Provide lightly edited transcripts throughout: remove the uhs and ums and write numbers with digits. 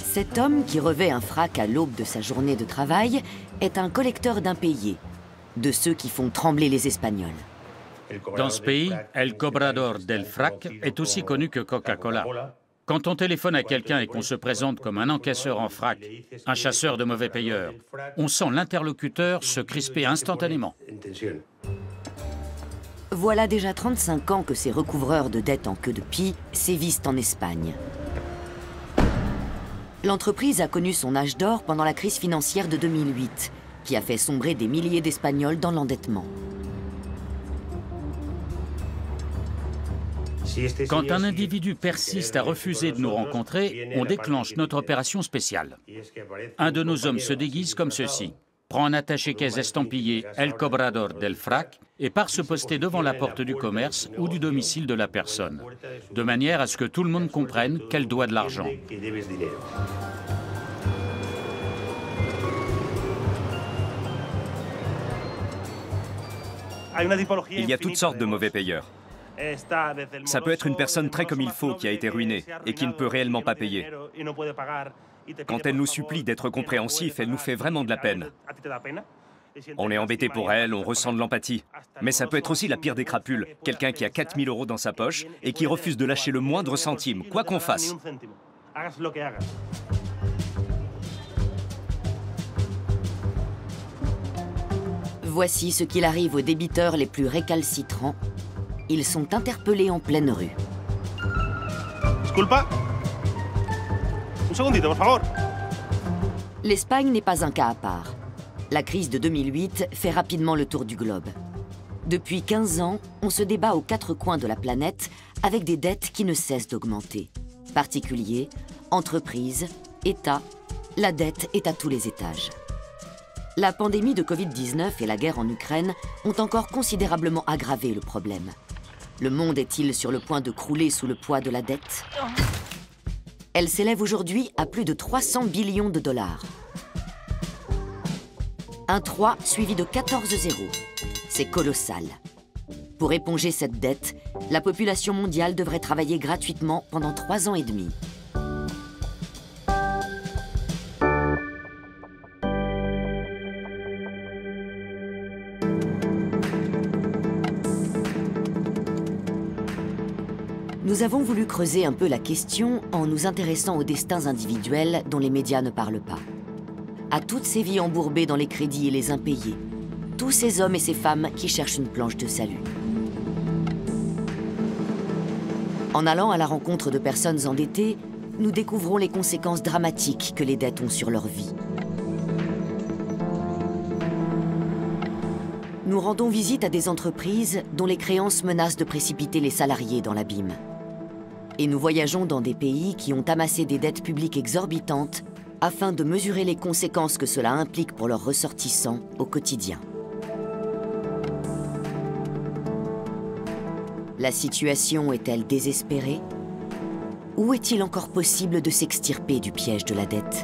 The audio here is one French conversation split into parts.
Cet homme qui revêt un frac à l'aube de sa journée de travail est un collecteur d'impayés, de ceux qui font trembler les Espagnols. Dans ce pays, El Cobrador del Frac est aussi connu que Coca-Cola. Quand on téléphone à quelqu'un et qu'on se présente comme un encaisseur en frac, un chasseur de mauvais payeurs, on sent l'interlocuteur se crisper instantanément. Voilà déjà 35 ans que ces recouvreurs de dettes en queue de pie sévissent en Espagne. L'entreprise a connu son âge d'or pendant la crise financière de 2008, qui a fait sombrer des milliers d'Espagnols dans l'endettement. Quand un individu persiste à refuser de nous rencontrer, on déclenche notre opération spéciale. Un de nos hommes se déguise comme ceci, prend un attaché-caisse estampillé El Cobrador del Frac et part se poster devant la porte du commerce ou du domicile de la personne, de manière à ce que tout le monde comprenne qu'elle doit de l'argent. Il y a toutes sortes de mauvais payeurs. Ça peut être une personne très comme il faut qui a été ruinée et qui ne peut réellement pas payer. Quand elle nous supplie d'être compréhensifs, elle nous fait vraiment de la peine. On est embêté pour elle, on ressent de l'empathie. Mais ça peut être aussi la pire des crapules, quelqu'un qui a 4 000 € dans sa poche et qui refuse de lâcher le moindre centime, quoi qu'on fasse. Voici ce qu'il arrive aux débiteurs les plus récalcitrants. Ils sont interpellés en pleine rue. Disculpa. Un segundito, por favor. L'Espagne n'est pas un cas à part. La crise de 2008 fait rapidement le tour du globe. Depuis 15 ans, on se débat aux 4 coins de la planète avec des dettes qui ne cessent d'augmenter. Particuliers, entreprises, États, la dette est à tous les étages. La pandémie de Covid-19 et la guerre en Ukraine ont encore considérablement aggravé le problème. Le monde est-il sur le point de crouler sous le poids de la dette? Elle s'élève aujourd'hui à plus de 300 billions de dollars. Un 3 suivi de 14 zéros. C'est colossal. Pour éponger cette dette, la population mondiale devrait travailler gratuitement pendant 3 ans et demi. Nous avons voulu creuser un peu la question en nous intéressant aux destins individuels dont les médias ne parlent pas. À toutes ces vies embourbées dans les crédits et les impayés. Tous ces hommes et ces femmes qui cherchent une planche de salut. En allant à la rencontre de personnes endettées, nous découvrons les conséquences dramatiques que les dettes ont sur leur vie. Nous rendons visite à des entreprises dont les créances menacent de précipiter les salariés dans l'abîme. Et nous voyageons dans des pays qui ont amassé des dettes publiques exorbitantes afin de mesurer les conséquences que cela implique pour leurs ressortissants au quotidien. La situation est-elle désespérée? Ou est-il encore possible de s'extirper du piège de la dette?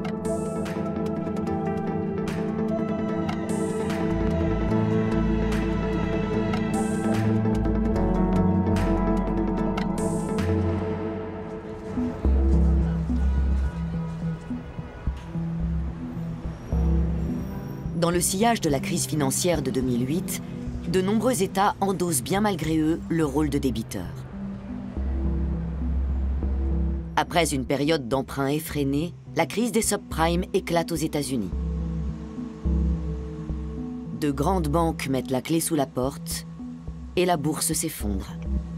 Dans le sillage de la crise financière de 2008, de nombreux États endossent bien malgré eux le rôle de débiteurs. Après une période d'emprunt effréné, la crise des subprimes éclate aux États-Unis. De grandes banques mettent la clé sous la porte et la bourse s'effondre.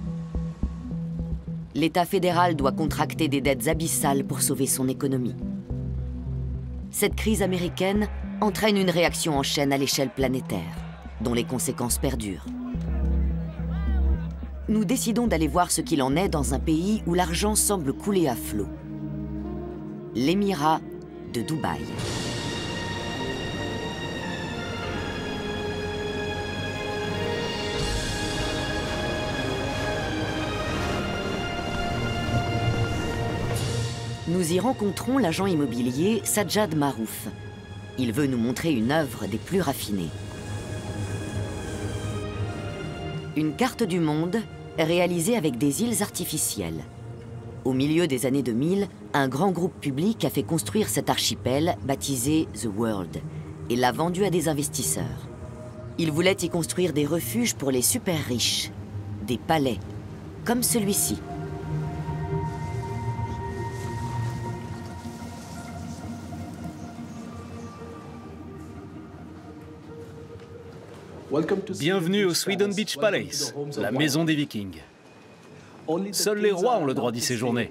L'État fédéral doit contracter des dettes abyssales pour sauver son économie. Cette crise américaine entraîne une réaction en chaîne à l'échelle planétaire, dont les conséquences perdurent. Nous décidons d'aller voir ce qu'il en est dans un pays où l'argent semble couler à flot. L'émirat de Dubaï. Nous y rencontrons l'agent immobilier Sajjad Marouf. Il veut nous montrer une œuvre des plus raffinées. Une carte du monde réalisée avec des îles artificielles. Au milieu des années 2000, Un grand groupe public a fait construire cet archipel baptisé The World et l'a vendu à des investisseurs. Ils voulaient y construire des refuges pour les super riches, des palais, comme celui-ci. Bienvenue au Sweden Beach Palace, la maison des Vikings. Seuls les rois ont le droit d'y séjourner.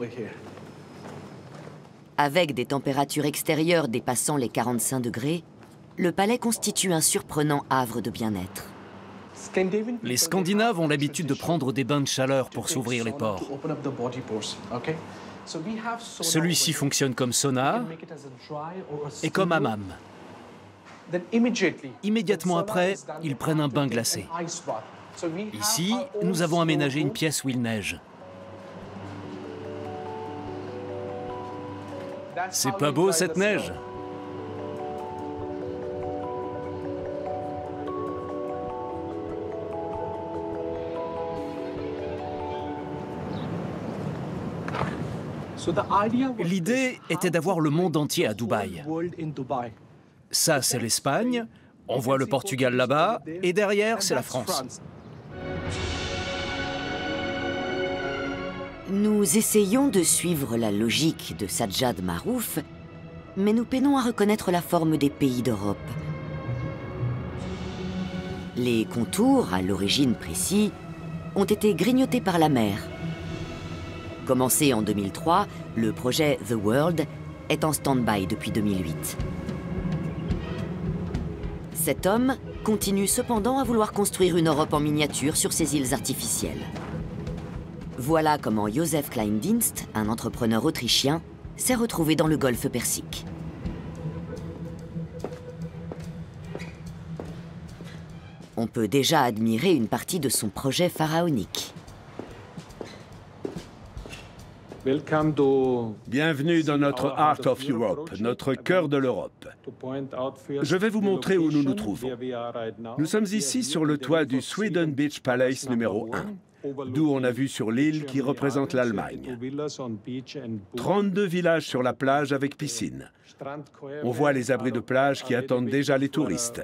Avec des températures extérieures dépassant les 45 degrés, le palais constitue un surprenant havre de bien-être. Les Scandinaves ont l'habitude de prendre des bains de chaleur pour s'ouvrir les pores. Celui-ci fonctionne comme sauna et comme hammam. Immédiatement après, ils prennent un bain glacé. Ici, nous avons aménagé une pièce où il neige. C'est pas beau cette neige? L'idée était d'avoir le monde entier à Dubaï. Ça, c'est l'Espagne, on voit le Portugal là-bas, et derrière, c'est la France. Nous essayons de suivre la logique de Sajjad Marouf, mais nous peinons à reconnaître la forme des pays d'Europe. Les contours, à l'origine précis, ont été grignotés par la mer. Commencé en 2003, le projet The World est en stand-by depuis 2008. Cet homme continue cependant à vouloir construire une Europe en miniature sur ces îles artificielles. Voilà comment Josef Kleindienst, un entrepreneur autrichien, s'est retrouvé dans le golfe Persique. On peut déjà admirer une partie de son projet pharaonique. Bienvenue dans notre Heart of Europe, notre cœur de l'Europe. Je vais vous montrer où nous nous trouvons. Nous sommes ici sur le toit du Sweden Beach Palace numéro 1, d'où on a vu sur l'île qui représente l'Allemagne. 32 villages sur la plage avec piscine. On voit les abris de plage qui attendent déjà les touristes.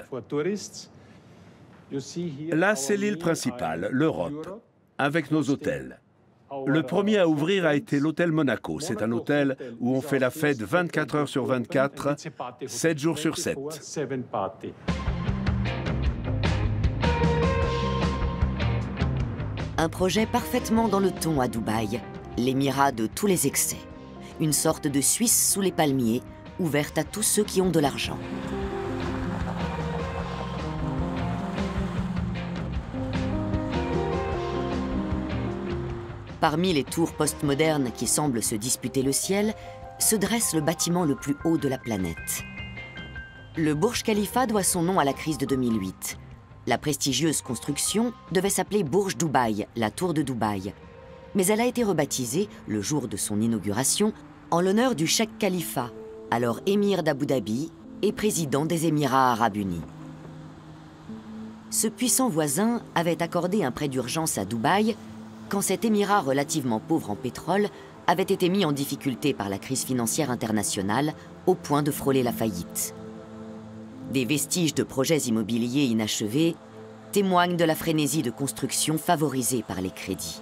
Là, c'est l'île principale, l'Europe, avec nos hôtels. Le premier à ouvrir a été l'hôtel Monaco. C'est un hôtel où on fait la fête 24 heures sur 24, 7 jours sur 7. Un projet parfaitement dans le ton à Dubaï, l'émirat de tous les excès. Une sorte de Suisse sous les palmiers, ouverte à tous ceux qui ont de l'argent. Parmi les tours postmodernes qui semblent se disputer le ciel, se dresse le bâtiment le plus haut de la planète. Le Burj Khalifa doit son nom à la crise de 2008. La prestigieuse construction devait s'appeler Burj Dubaï, la tour de Dubaï. Mais elle a été rebaptisée, le jour de son inauguration, en l'honneur du Cheikh Khalifa, alors émir d'Abu Dhabi et président des Émirats arabes unis. Ce puissant voisin avait accordé un prêt d'urgence à Dubaï quand cet émirat relativement pauvre en pétrole avait été mis en difficulté par la crise financière internationale au point de frôler la faillite. Des vestiges de projets immobiliers inachevés témoignent de la frénésie de construction favorisée par les crédits.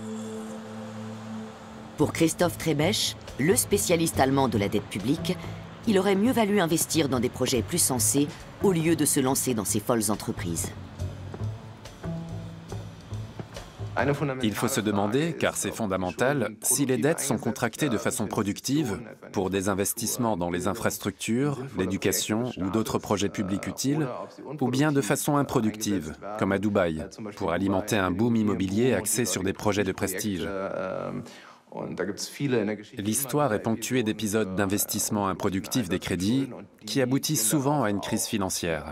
Pour Christoph Trebech, le spécialiste allemand de la dette publique, il aurait mieux valu investir dans des projets plus sensés au lieu de se lancer dans ces folles entreprises. Il faut se demander, car c'est fondamental, si les dettes sont contractées de façon productive pour des investissements dans les infrastructures, l'éducation ou d'autres projets publics utiles, ou bien de façon improductive, comme à Dubaï, pour alimenter un boom immobilier axé sur des projets de prestige. L'histoire est ponctuée d'épisodes d'investissement improductif des crédits qui aboutissent souvent à une crise financière.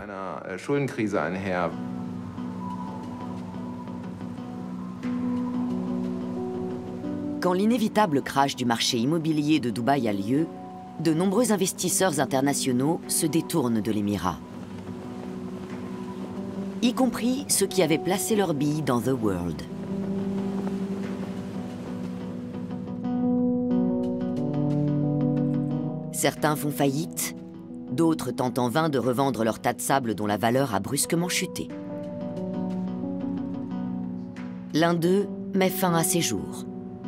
Quand l'inévitable crash du marché immobilier de Dubaï a lieu, de nombreux investisseurs internationaux se détournent de l'émirat, y compris ceux qui avaient placé leurs billes dans The World. Certains font faillite, d'autres tentent en vain de revendre leur tas de sable dont la valeur a brusquement chuté. L'un d'eux met fin à ses jours.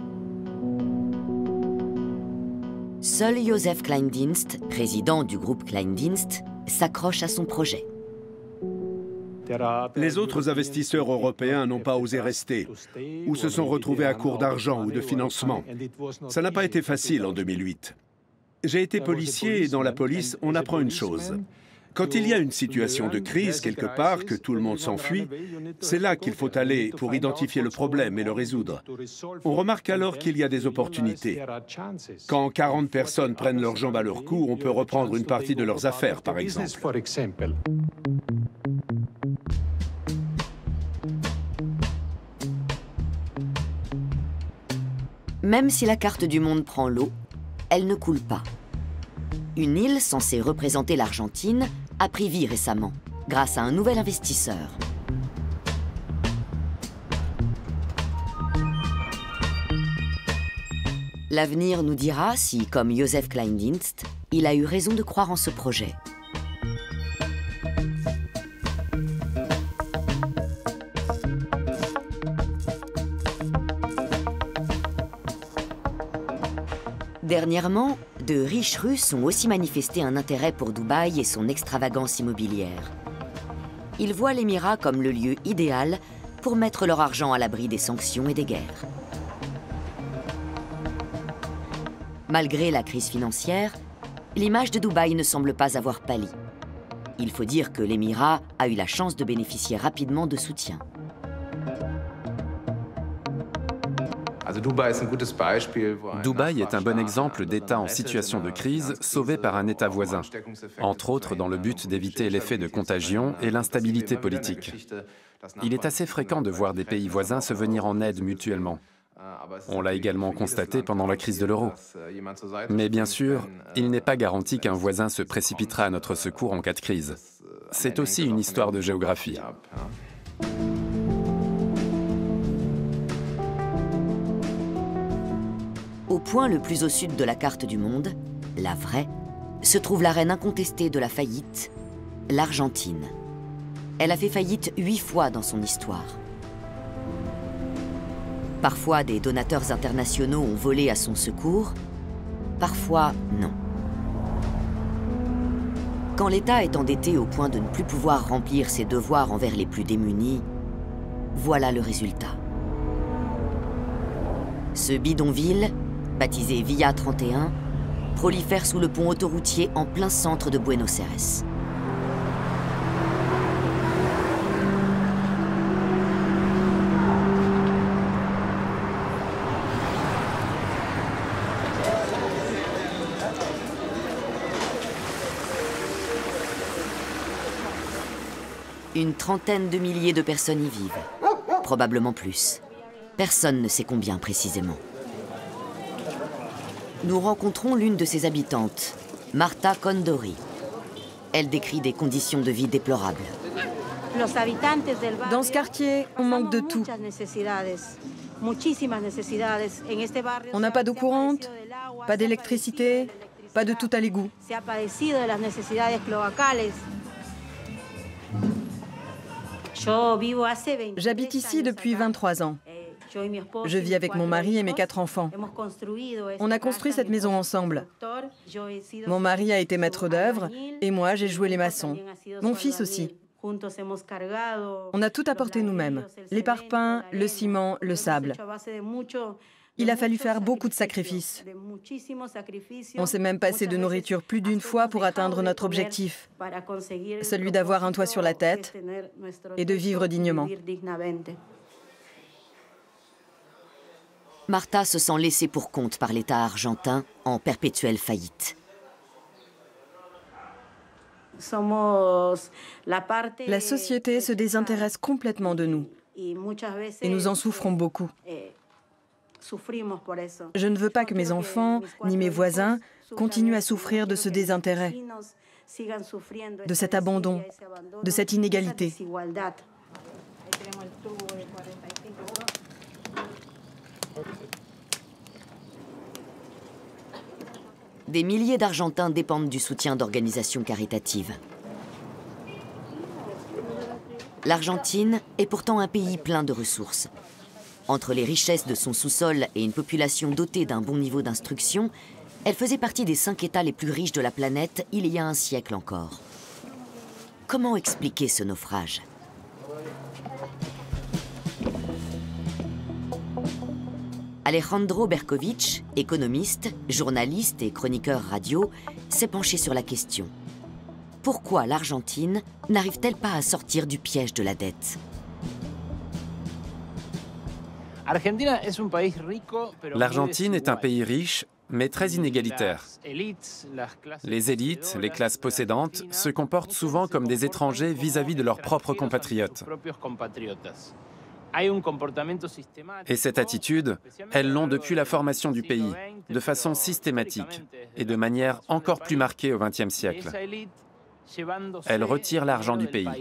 Seul Joseph Kleindienst, président du groupe Kleindienst, s'accroche à son projet. Les autres investisseurs européens n'ont pas osé rester, ou se sont retrouvés à court d'argent ou de financement. Ça n'a pas été facile en 2008. J'ai été policier et dans la police, on apprend une chose. Quand il y a une situation de crise quelque part, que tout le monde s'enfuit, c'est là qu'il faut aller pour identifier le problème et le résoudre. On remarque alors qu'il y a des opportunités. Quand 40 personnes prennent leurs jambes à leur cou, on peut reprendre une partie de leurs affaires, par exemple. Même si la carte du monde prend l'eau, elle ne coule pas. Une île censée représenter l'Argentine a pris vie récemment, grâce à un nouvel investisseur. L'avenir nous dira si, comme Joseph Kleindienst, il a eu raison de croire en ce projet. Dernièrement, de riches Russes ont aussi manifesté un intérêt pour Dubaï et son extravagance immobilière. Ils voient l'Émirat comme le lieu idéal pour mettre leur argent à l'abri des sanctions et des guerres. Malgré la crise financière, l'image de Dubaï ne semble pas avoir pâli. Il faut dire que l'Émirat a eu la chance de bénéficier rapidement de soutien. Dubaï est un bon exemple d'État en situation de crise sauvé par un État voisin, entre autres dans le but d'éviter l'effet de contagion et l'instabilité politique. Il est assez fréquent de voir des pays voisins se venir en aide mutuellement. On l'a également constaté pendant la crise de l'euro. Mais bien sûr, il n'est pas garanti qu'un voisin se précipitera à notre secours en cas de crise. C'est aussi une histoire de géographie. Au point le plus au sud de la carte du monde, la vraie, se trouve la reine incontestée de la faillite, l'Argentine. Elle a fait faillite 8 fois dans son histoire. Parfois, des donateurs internationaux ont volé à son secours, parfois non. Quand l'État est endetté au point de ne plus pouvoir remplir ses devoirs envers les plus démunis, voilà le résultat. Ce bidonville, baptisé Villa 31, prolifère sous le pont autoroutier en plein centre de Buenos Aires. Une trentaine de milliers de personnes y vivent, probablement plus. Personne ne sait combien précisément. Nous rencontrons l'une de ses habitantes, Marta Condori. Elle décrit des conditions de vie déplorables. Dans ce quartier, on manque de tout. On n'a pas d'eau courante, pas d'électricité, pas de tout à l'égout. J'habite ici depuis 23 ans. Je vis avec mon mari et mes 4 enfants. On a construit cette maison ensemble. Mon mari a été maître d'œuvre et moi, j'ai joué les maçons. Mon fils aussi. On a tout apporté nous-mêmes. Les parpaings, le ciment, le sable. Il a fallu faire beaucoup de sacrifices. On s'est même passé de nourriture plus d'une fois pour atteindre notre objectif, celui d'avoir un toit sur la tête et de vivre dignement. Marta se sent laissée pour compte par l'État argentin en perpétuelle faillite. La société se désintéresse complètement de nous et nous en souffrons beaucoup. Je ne veux pas que mes enfants ni mes voisins continuent à souffrir de ce désintérêt, de cet abandon, de cette inégalité. Des milliers d'Argentins dépendent du soutien d'organisations caritatives. L'Argentine est pourtant un pays plein de ressources. Entre les richesses de son sous-sol et une population dotée d'un bon niveau d'instruction, elle faisait partie des 5 États les plus riches de la planète il y a un siècle encore. Comment expliquer ce naufrage ? Alejandro Berkovich, économiste, journaliste et chroniqueur radio, s'est penché sur la question. Pourquoi l'Argentine n'arrive-t-elle pas à sortir du piège de la dette ? L'Argentine est un pays riche, mais très inégalitaire. Les élites, les classes possédantes, se comportent souvent comme des étrangers vis-à-vis de leurs propres compatriotes. Et cette attitude, elles l'ont depuis la formation du pays, de façon systématique et de manière encore plus marquée au XXe siècle. Elles retirent l'argent du pays.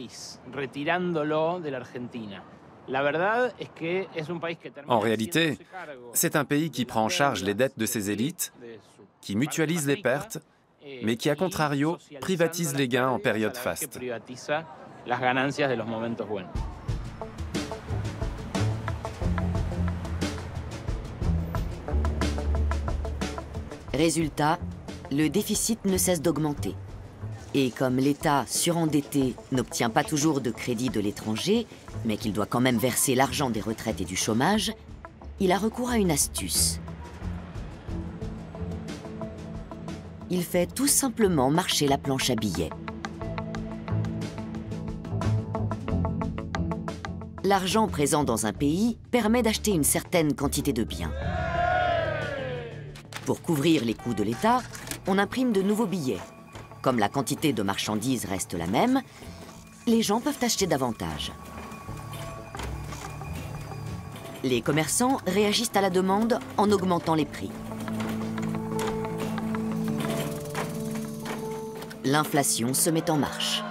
En réalité, c'est un pays qui prend en charge les dettes de ses élites, qui mutualise les pertes, mais qui, à contrario, privatise les gains en période faste. Résultat, le déficit ne cesse d'augmenter. Et comme l'État surendetté n'obtient pas toujours de crédit de l'étranger, mais qu'il doit quand même verser l'argent des retraites et du chômage, il a recours à une astuce. Il fait tout simplement marcher la planche à billets. L'argent présent dans un pays permet d'acheter une certaine quantité de biens. Pour couvrir les coûts de l'État, on imprime de nouveaux billets. Comme la quantité de marchandises reste la même, les gens peuvent acheter davantage. Les commerçants réagissent à la demande en augmentant les prix. L'inflation se met en marche.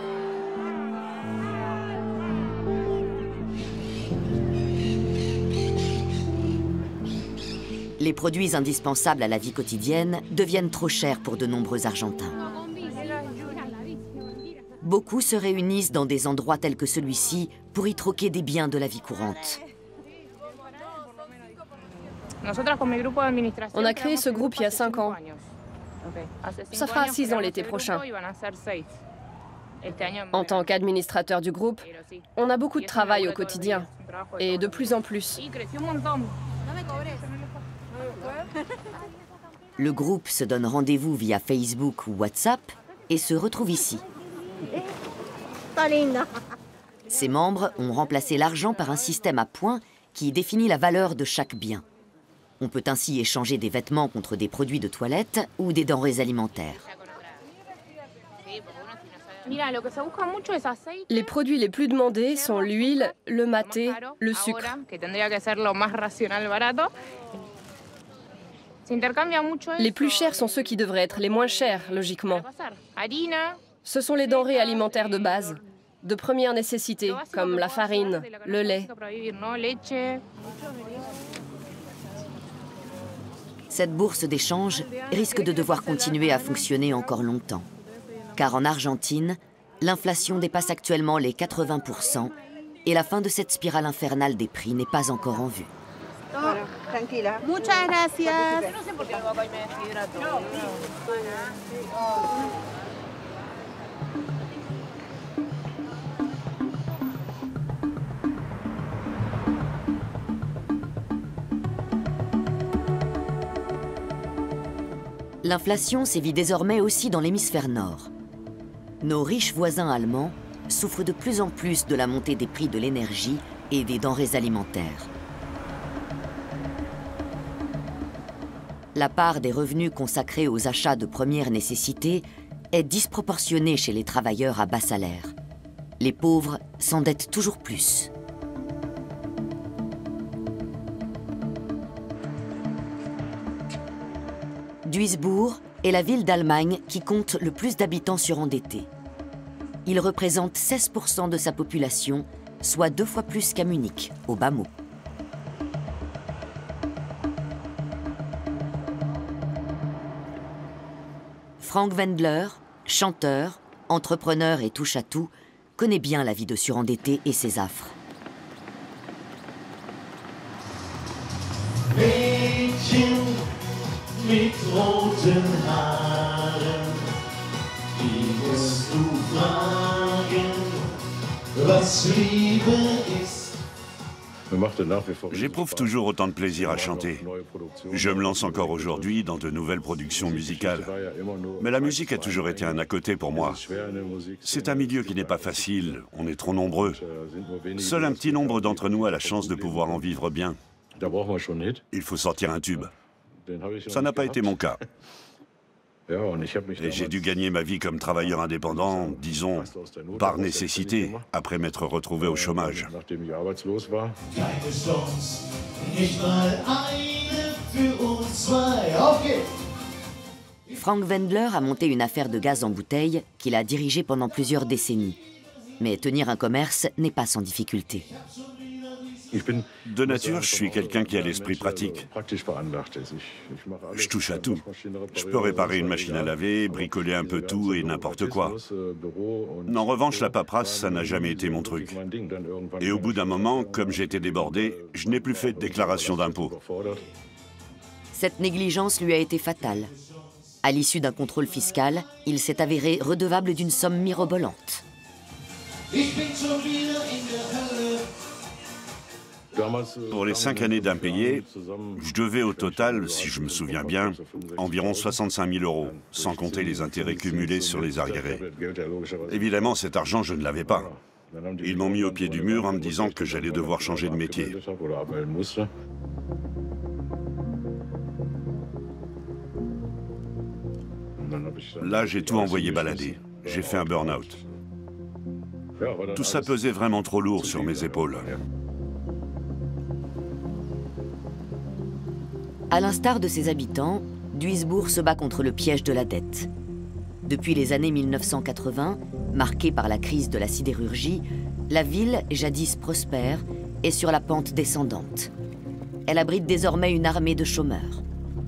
Les produits indispensables à la vie quotidienne deviennent trop chers pour de nombreux Argentins. Beaucoup se réunissent dans des endroits tels que celui-ci pour y troquer des biens de la vie courante. On a créé ce groupe il y a 5 ans. Ça fera 6 ans l'été prochain. En tant qu'administrateur du groupe, on a beaucoup de travail au quotidien, et de plus en plus. Le groupe se donne rendez-vous via Facebook ou WhatsApp et se retrouve ici. Ses membres ont remplacé l'argent par un système à points qui définit la valeur de chaque bien. On peut ainsi échanger des vêtements contre des produits de toilette ou des denrées alimentaires. Les produits les plus demandés sont l'huile, le maté, le sucre. Les plus chers sont ceux qui devraient être les moins chers, logiquement. Ce sont les denrées alimentaires de base, de première nécessité, comme la farine, le lait. Cette bourse d'échange risque de devoir continuer à fonctionner encore longtemps. Car en Argentine, l'inflation dépasse actuellement les 80% et la fin de cette spirale infernale des prix n'est pas encore en vue. Muchas gracias. L'inflation sévit désormais aussi dans l'hémisphère nord. Nos riches voisins allemands souffrent de plus en plus de la montée des prix de l'énergie et des denrées alimentaires. La part des revenus consacrés aux achats de première nécessité est disproportionnée chez les travailleurs à bas salaire. Les pauvres s'endettent toujours plus. Duisbourg est la ville d'Allemagne qui compte le plus d'habitants surendettés. Il représente 16% de sa population, soit 2 fois plus qu'à Munich, au bas mot. Frank Wendler, chanteur, entrepreneur et touche-à-tout, connaît bien la vie de surendetté et ses affres. Mädchen mit roten Haaren, die musst du fragen, was Liebe ist. J'éprouve toujours autant de plaisir à chanter. Je me lance encore aujourd'hui dans de nouvelles productions musicales. Mais la musique a toujours été un à côté pour moi. C'est un milieu qui n'est pas facile, on est trop nombreux. Seul un petit nombre d'entre nous a la chance de pouvoir en vivre bien. Il faut sortir un tube. Ça n'a pas été mon cas. Et j'ai dû gagner ma vie comme travailleur indépendant, disons, par nécessité, après m'être retrouvé au chômage. Frank Wendler a monté une affaire de gaz en bouteille qu'il a dirigée pendant plusieurs décennies. Mais tenir un commerce n'est pas sans difficulté. De nature, je suis quelqu'un qui a l'esprit pratique. Je touche à tout. Je peux réparer une machine à laver, bricoler un peu tout et n'importe quoi. En revanche, la paperasse, ça n'a jamais été mon truc. Et au bout d'un moment, comme j'étais débordé, je n'ai plus fait de déclaration d'impôt. Cette négligence lui a été fatale. À l'issue d'un contrôle fiscal, il s'est avéré redevable d'une somme mirobolante. Pour les 5 années d'impayés, je devais au total, si je me souviens bien, environ 65 000 €, sans compter les intérêts cumulés sur les arriérés. Évidemment, cet argent, je ne l'avais pas. Ils m'ont mis au pied du mur en me disant que j'allais devoir changer de métier. Là, j'ai tout envoyé balader. J'ai fait un burn-out. Tout ça pesait vraiment trop lourd sur mes épaules. À l'instar de ses habitants, Duisbourg se bat contre le piège de la dette. Depuis les années 1980, marquée par la crise de la sidérurgie, la ville, jadis prospère, est sur la pente descendante. Elle abrite désormais une armée de chômeurs.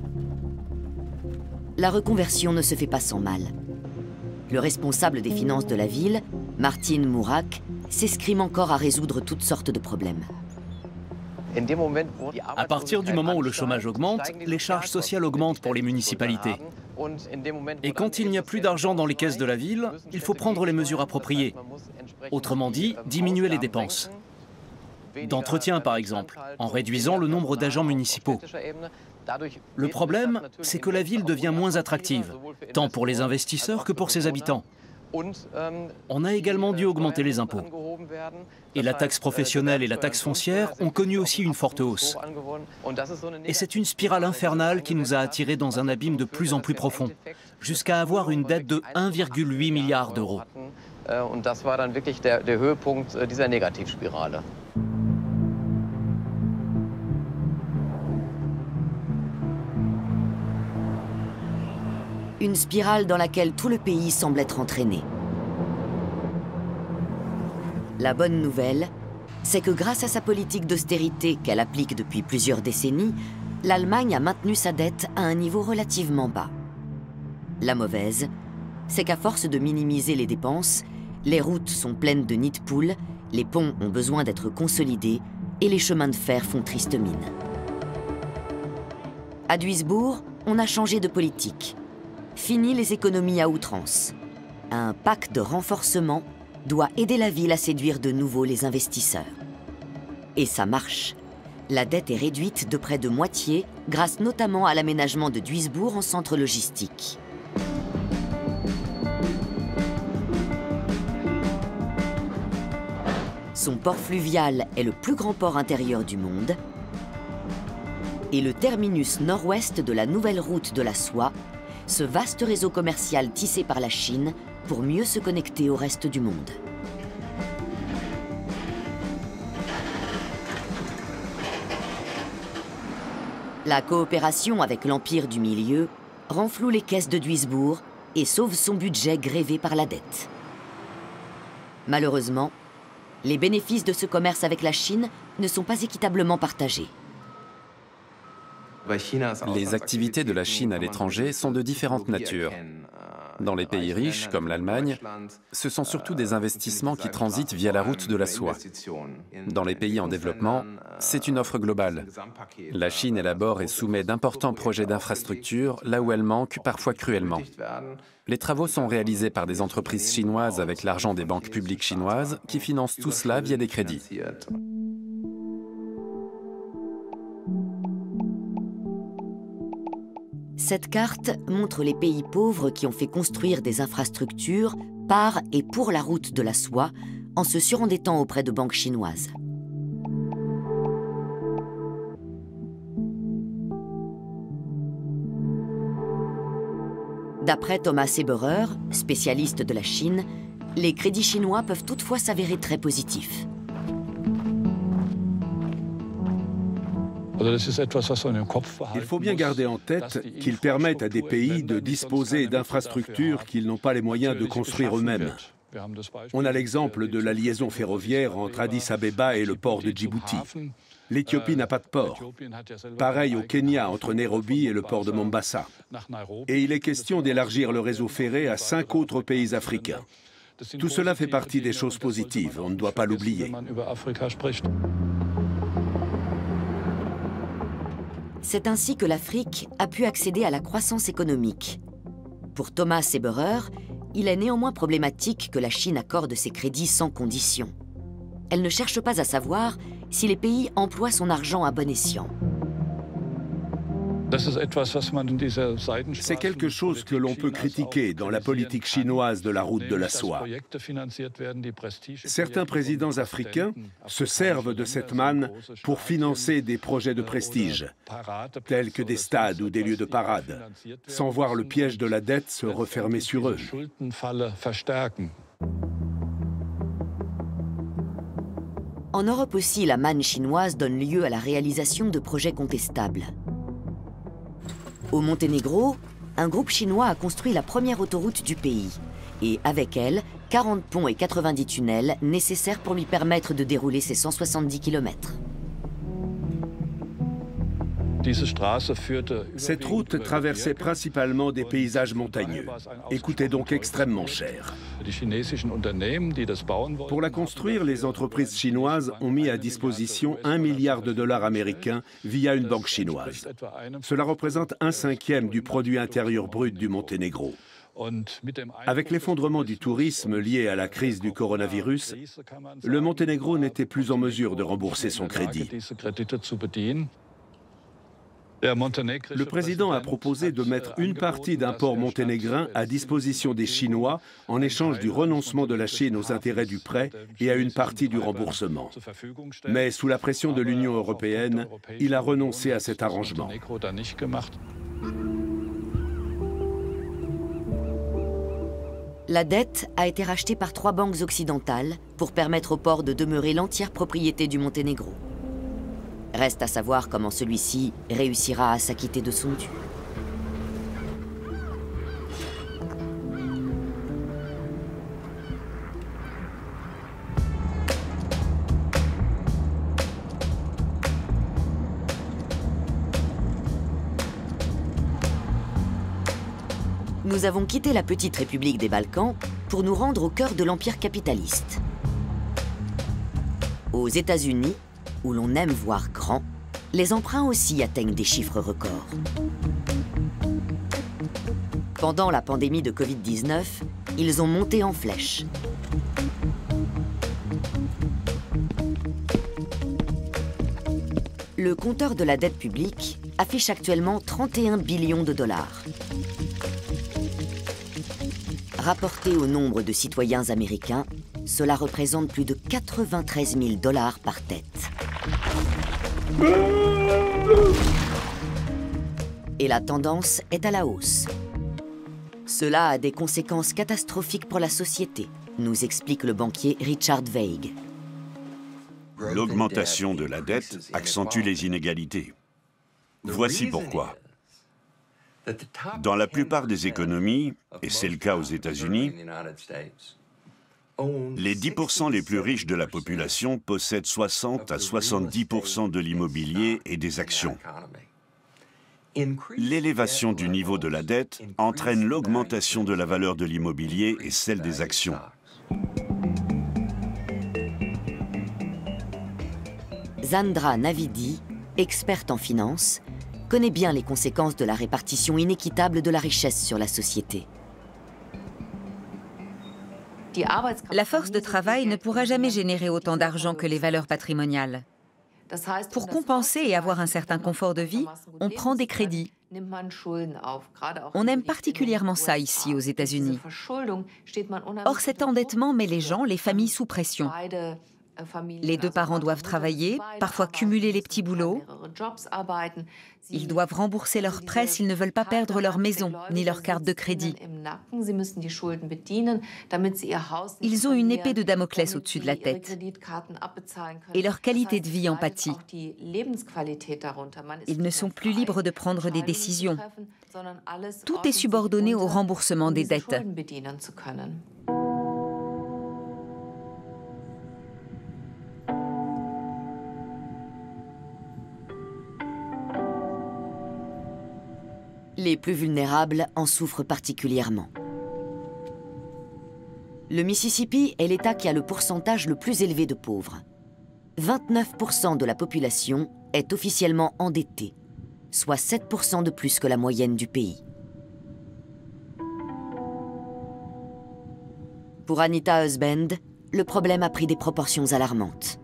La reconversion ne se fait pas sans mal. Le responsable des finances de la ville, Martin Mourak, s'escrime encore à résoudre toutes sortes de problèmes. À partir du moment où le chômage augmente, les charges sociales augmentent pour les municipalités. Et quand il n'y a plus d'argent dans les caisses de la ville, il faut prendre les mesures appropriées. Autrement dit, diminuer les dépenses. D'entretien, par exemple, en réduisant le nombre d'agents municipaux. Le problème, c'est que la ville devient moins attractive, tant pour les investisseurs que pour ses habitants. On a également dû augmenter les impôts. Et la taxe professionnelle et la taxe foncière ont connu aussi une forte hausse. Et c'est une spirale infernale qui nous a attirés dans un abîme de plus en plus profond, jusqu'à avoir une dette de 1,8 milliard d'euros. Une spirale dans laquelle tout le pays semble être entraîné. La bonne nouvelle, c'est que grâce à sa politique d'austérité qu'elle applique depuis plusieurs décennies, l'Allemagne a maintenu sa dette à un niveau relativement bas. La mauvaise, c'est qu'à force de minimiser les dépenses, les routes sont pleines de nids de poules, les ponts ont besoin d'être consolidés et les chemins de fer font triste mine. À Duisbourg, on a changé de politique. Fini les économies à outrance. Un pacte de renforcement doit aider la ville à séduire de nouveau les investisseurs. Et ça marche. La dette est réduite de près de moitié grâce notamment à l'aménagement de Duisbourg en centre logistique. Son port fluvial est le plus grand port intérieur du monde et le terminus nord-ouest de la nouvelle route de la soie, ce vaste réseau commercial tissé par la Chine pour mieux se connecter au reste du monde. La coopération avec l'Empire du Milieu renfloue les caisses de Duisbourg et sauve son budget grévé par la dette. Malheureusement, les bénéfices de ce commerce avec la Chine ne sont pas équitablement partagés. Les activités de la Chine à l'étranger sont de différentes natures. Dans les pays riches, comme l'Allemagne, ce sont surtout des investissements qui transitent via la route de la soie. Dans les pays en développement, c'est une offre globale. La Chine élabore et soumet d'importants projets d'infrastructure là où elle manque, parfois cruellement. Les travaux sont réalisés par des entreprises chinoises avec l'argent des banques publiques chinoises qui financent tout cela via des crédits. Cette carte montre les pays pauvres qui ont fait construire des infrastructures par et pour la route de la soie en se surendettant auprès de banques chinoises. D'après Thomas Seberer, spécialiste de la Chine, les crédits chinois peuvent toutefois s'avérer très positifs. Il faut bien garder en tête qu'ils permettent à des pays de disposer d'infrastructures qu'ils n'ont pas les moyens de construire eux-mêmes. On a l'exemple de la liaison ferroviaire entre Addis Abeba et le port de Djibouti. L'Éthiopie n'a pas de port. Pareil au Kenya, entre Nairobi et le port de Mombasa. Et il est question d'élargir le réseau ferré à 5 autres pays africains. Tout cela fait partie des choses positives, on ne doit pas l'oublier. C'est ainsi que l'Afrique a pu accéder à la croissance économique. Pour Thomas Seberer, il est néanmoins problématique que la Chine accorde ses crédits sans condition. Elle ne cherche pas à savoir si les pays emploient son argent à bon escient. C'est quelque chose que l'on peut critiquer dans la politique chinoise de la route de la soie. Certains présidents africains se servent de cette manne pour financer des projets de prestige, tels que des stades ou des lieux de parade, sans voir le piège de la dette se refermer sur eux. En Europe aussi, la manne chinoise donne lieu à la réalisation de projets contestables. Au Monténégro, un groupe chinois a construit la première autoroute du pays et avec elle, 40 ponts et 90 tunnels nécessaires pour lui permettre de dérouler ses 170 km. Cette route traversait principalement des paysages montagneux et coûtait donc extrêmement cher. Pour la construire, les entreprises chinoises ont mis à disposition 1 milliard de dollars américains via une banque chinoise. Cela représente 1/5 du produit intérieur brut du Monténégro. Avec l'effondrement du tourisme lié à la crise du coronavirus, le Monténégro n'était plus en mesure de rembourser son crédit. Le président a proposé de mettre une partie d'un port monténégrin à disposition des Chinois en échange du renoncement de la Chine aux intérêts du prêt et à une partie du remboursement. Mais sous la pression de l'Union européenne, il a renoncé à cet arrangement. La dette a été rachetée par 3 banques occidentales pour permettre au port de demeurer l'entière propriété du Monténégro. Reste à savoir comment celui-ci réussira à s'acquitter de son dû. Nous avons quitté la petite République des Balkans pour nous rendre au cœur de l'empire capitaliste. Aux États-Unis, où l'on aime voir grand, les emprunts aussi atteignent des chiffres records. Pendant la pandémie de Covid-19, ils ont monté en flèche. Le compteur de la dette publique affiche actuellement 31 billions de dollars. Rapporté au nombre de citoyens américains, cela représente plus de 93 000 dollars par tête. Et la tendance est à la hausse. Cela a des conséquences catastrophiques pour la société, nous explique le banquier Richard Weig. L'augmentation de la dette accentue les inégalités. Voici pourquoi. Dans la plupart des économies, et c'est le cas aux États-Unis, les 10% les plus riches de la population possèdent 60 à 70% de l'immobilier et des actions. L'élévation du niveau de la dette entraîne l'augmentation de la valeur de l'immobilier et celle des actions. Zandra Navidi, experte en finance, connaît bien les conséquences de la répartition inéquitable de la richesse sur la société. La force de travail ne pourra jamais générer autant d'argent que les valeurs patrimoniales. Pour compenser et avoir un certain confort de vie, on prend des crédits. On aime particulièrement ça ici aux États-Unis. Or, cet endettement met les gens, les familles sous pression. Les deux parents doivent travailler, parfois cumuler les petits boulots. Ils doivent rembourser leurs prêts s'ils ne veulent pas perdre leur maison ni leur carte de crédit. Ils ont une épée de Damoclès au-dessus de la tête. Et leur qualité de vie en pâtit. Ils ne sont plus libres de prendre des décisions. Tout est subordonné au remboursement des dettes. Les plus vulnérables en souffrent particulièrement. Le Mississippi est l'État qui a le pourcentage le plus élevé de pauvres. 29% de la population est officiellement endettée, soit 7% de plus que la moyenne du pays. Pour Anita Husband, le problème a pris des proportions alarmantes.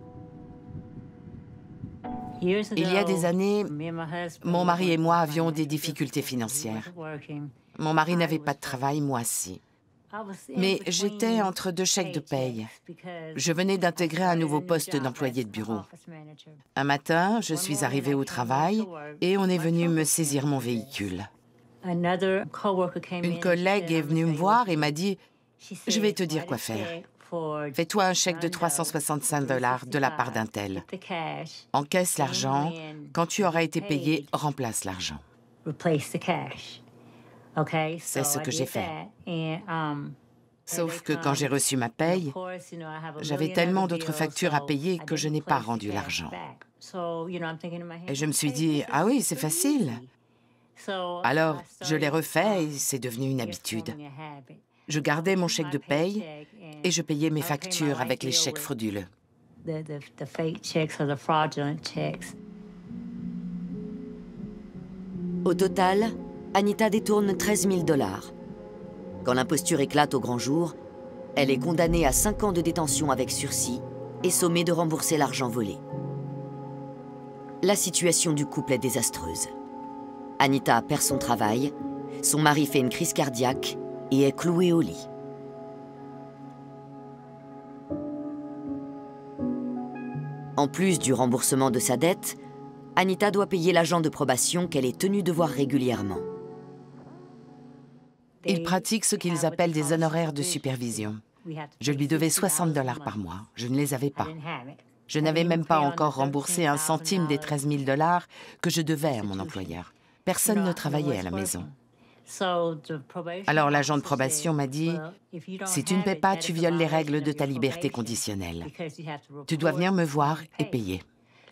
Il y a des années, mon mari et moi avions des difficultés financières. Mon mari n'avait pas de travail, moi aussi. Mais j'étais entre deux chèques de paye. Je venais d'intégrer un nouveau poste d'employé de bureau. Un matin, je suis arrivée au travail et on est venu me saisir mon véhicule. Une collègue est venue me voir et m'a dit « Je vais te dire quoi faire. Fais-toi un chèque de 365 $ de la part d'un tel. Encaisse l'argent. Quand tu auras été payé, remplace l'argent. » C'est ce que j'ai fait. Sauf que quand j'ai reçu ma paye, j'avais tellement d'autres factures à payer que je n'ai pas rendu l'argent. Et je me suis dit, ah oui, c'est facile. Alors, je l'ai refait et c'est devenu une habitude. Je gardais mon chèque de paye et je payais mes factures avec les chèques frauduleux. Au total, Anita détourne 13 000 $. Quand l'imposture éclate au grand jour, elle est condamnée à 5 ans de détention avec sursis et sommée de rembourser l'argent volé. La situation du couple est désastreuse. Anita perd son travail, son mari fait une crise cardiaque et est cloué au lit. En plus du remboursement de sa dette, Anita doit payer l'agent de probation qu'elle est tenue de voir régulièrement. Ils pratiquent ce qu'ils appellent des honoraires de supervision. Je lui devais 60 $ par mois. Je ne les avais pas. Je n'avais même pas encore remboursé un centime des 13 000 $ que je devais à mon employeur. Personne ne travaillait à la maison. Alors l'agent de probation m'a dit « Si tu ne paies pas, tu violes les règles de ta liberté conditionnelle. Tu dois venir me voir et payer. »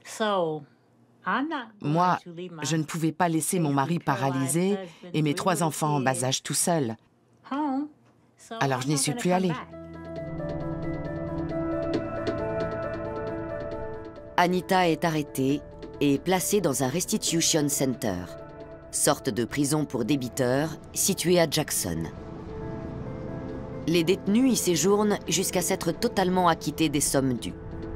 Moi, je ne pouvais pas laisser mon mari paralysé et mes 3 enfants en bas âge tout seuls. Alors je n'y suis plus allée. Anita est arrêtée et placée dans un Restitution Center, sorte de prison pour débiteurs située à Jackson. Les détenus y séjournent jusqu'à s'être totalement acquittés des sommes dues.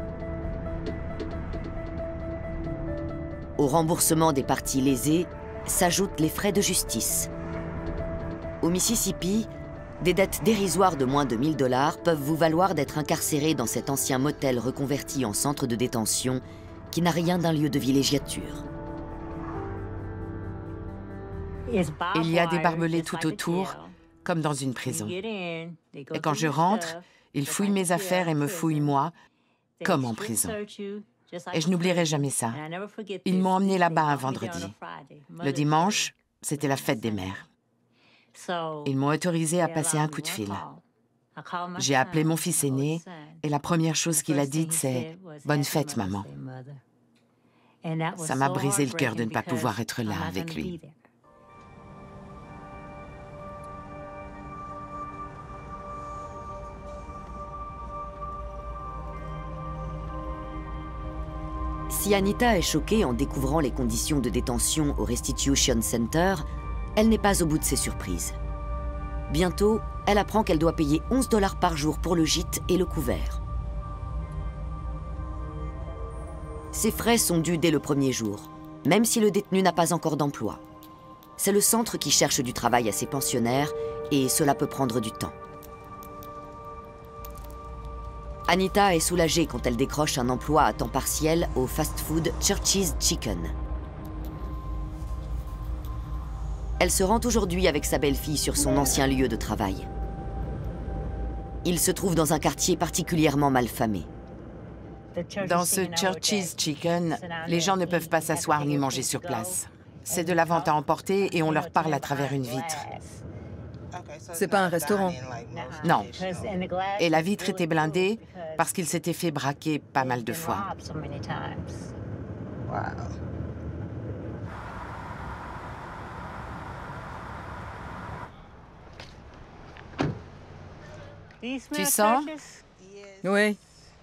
Au remboursement des parties lésées s'ajoutent les frais de justice. Au Mississippi, des dettes dérisoires de moins de 1 000 $ peuvent vous valoir d'être incarcéré dans cet ancien motel reconverti en centre de détention qui n'a rien d'un lieu de villégiature. Il y a des barbelés tout autour, comme dans une prison. Et quand je rentre, ils fouillent mes affaires et me fouillent moi, comme en prison. Et je n'oublierai jamais ça. Ils m'ont emmené là-bas un vendredi. Le dimanche, c'était la fête des mères. Ils m'ont autorisé à passer un coup de fil. J'ai appelé mon fils aîné et la première chose qu'il a dite, c'est « Bonne fête, maman ». Ça m'a brisé le cœur de ne pas pouvoir être là avec lui. Si Anita est choquée en découvrant les conditions de détention au Restitution Center, elle n'est pas au bout de ses surprises. Bientôt, elle apprend qu'elle doit payer 11 $ par jour pour le gîte et le couvert. Ces frais sont dus dès le premier jour, même si le détenu n'a pas encore d'emploi. C'est le centre qui cherche du travail à ses pensionnaires et cela peut prendre du temps. Anita est soulagée quand elle décroche un emploi à temps partiel au fast-food Church's Chicken. Elle se rend aujourd'hui avec sa belle-fille sur son ancien lieu de travail. Il se trouve dans un quartier particulièrement malfamé. Dans ce Church's Chicken, les gens ne peuvent pas s'asseoir ni manger sur place. C'est de la vente à emporter et on leur parle à travers une vitre. C'est pas un restaurant? Non. Et la vitre était blindée parce qu'il s'était fait braquer pas mal de fois. Tu sens? Oui.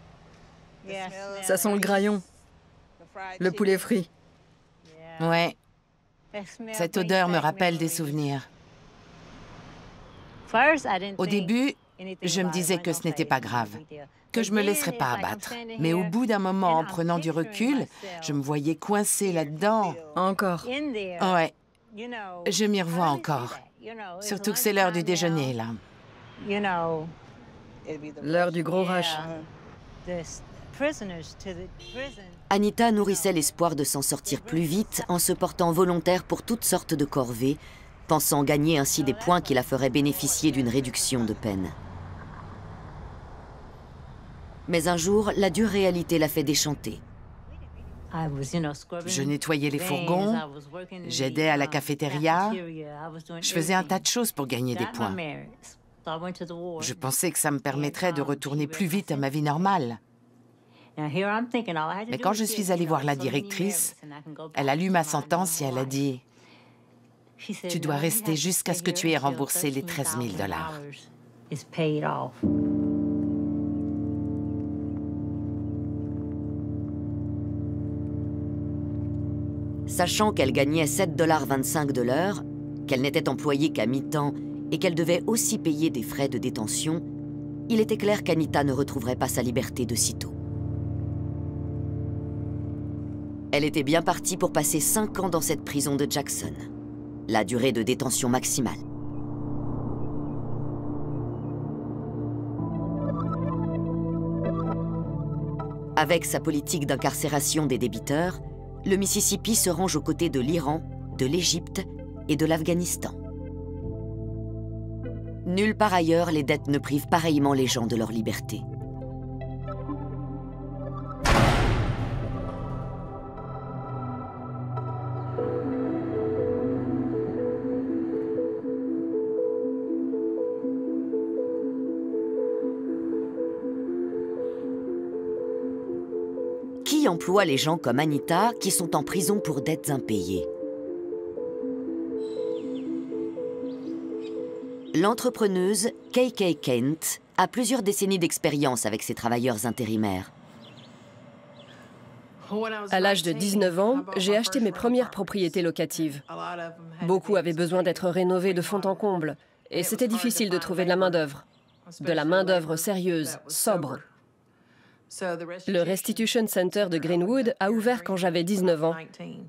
Ça sent le graillon. Le poulet frit. Ouais. Cette odeur me rappelle des souvenirs. Au début, je me disais que ce n'était pas grave, que je me laisserais pas abattre. Mais au bout d'un moment, en prenant du recul, je me voyais coincée là-dedans. Encore? Ouais. Je m'y revois encore. Surtout que c'est l'heure du déjeuner, là. L'heure du gros rush. Anita nourrissait l'espoir de s'en sortir plus vite en se portant volontaire pour toutes sortes de corvées, pensant gagner ainsi des points qui la feraient bénéficier d'une réduction de peine. Mais un jour, la dure réalité l'a fait déchanter. Je nettoyais les fourgons, j'aidais à la cafétéria, je faisais un tas de choses pour gagner des points. Je pensais que ça me permettrait de retourner plus vite à ma vie normale. Mais quand je suis allée voir la directrice, elle a lu ma sentence et elle a dit « Tu dois rester jusqu'à ce que tu aies remboursé les 13 000 $. » Sachant qu'elle gagnait 7,25 $ de l'heure, qu'elle n'était employée qu'à mi-temps et qu'elle devait aussi payer des frais de détention, il était clair qu'Anita ne retrouverait pas sa liberté de sitôt. Elle était bien partie pour passer 5 ans dans cette prison de Jackson, la durée de détention maximale. Avec sa politique d'incarcération des débiteurs, le Mississippi se range aux côtés de l'Iran, de l'Égypte et de l'Afghanistan. Nulle part ailleurs, les dettes ne privent pareillement les gens de leur liberté. Qui emploie les gens comme Anita qui sont en prison pour dettes impayées? L'entrepreneuse K.K. Kent a plusieurs décennies d'expérience avec ces travailleurs intérimaires. À l'âge de 19 ans, j'ai acheté mes premières propriétés locatives. Beaucoup avaient besoin d'être rénovés de fond en comble, et c'était difficile de trouver de la main-d'œuvre sérieuse, sobre. Le Restitution Center de Greenwood a ouvert quand j'avais 19 ans.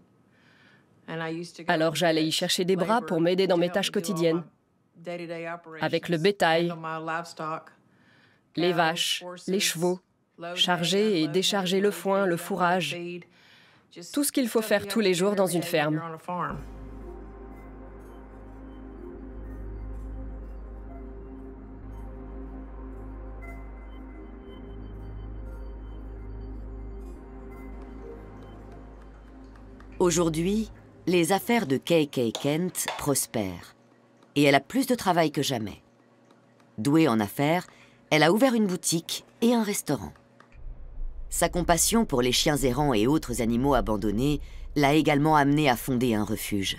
Alors j'allais y chercher des bras pour m'aider dans mes tâches quotidiennes, avec le bétail, les vaches, les chevaux, charger et décharger le foin, le fourrage, tout ce qu'il faut faire tous les jours dans une ferme. Aujourd'hui, les affaires de K.K. Kent prospèrent et elle a plus de travail que jamais. Douée en affaires, elle a ouvert une boutique et un restaurant. Sa compassion pour les chiens errants et autres animaux abandonnés l'a également amenée à fonder un refuge.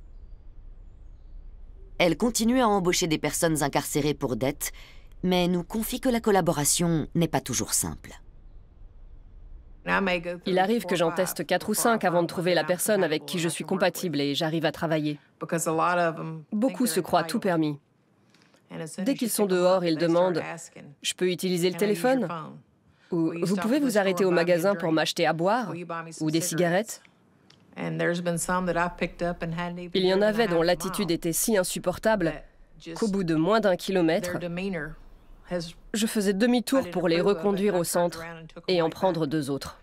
Elle continue à embaucher des personnes incarcérées pour dettes, mais nous confie que la collaboration n'est pas toujours simple. Il arrive que j'en teste 4 ou 5 avant de trouver la personne avec qui je suis compatible et j'arrive à travailler. Beaucoup se croient tout permis. Dès qu'ils sont dehors, ils demandent « Je peux utiliser le téléphone ?» ou « Vous pouvez vous arrêter au magasin pour m'acheter à boire ?» ou des cigarettes. Il y en avait dont l'attitude était si insupportable qu'au bout de moins d'1 kilomètre, je faisais demi-tour pour les reconduire au centre et en prendre 2 autres.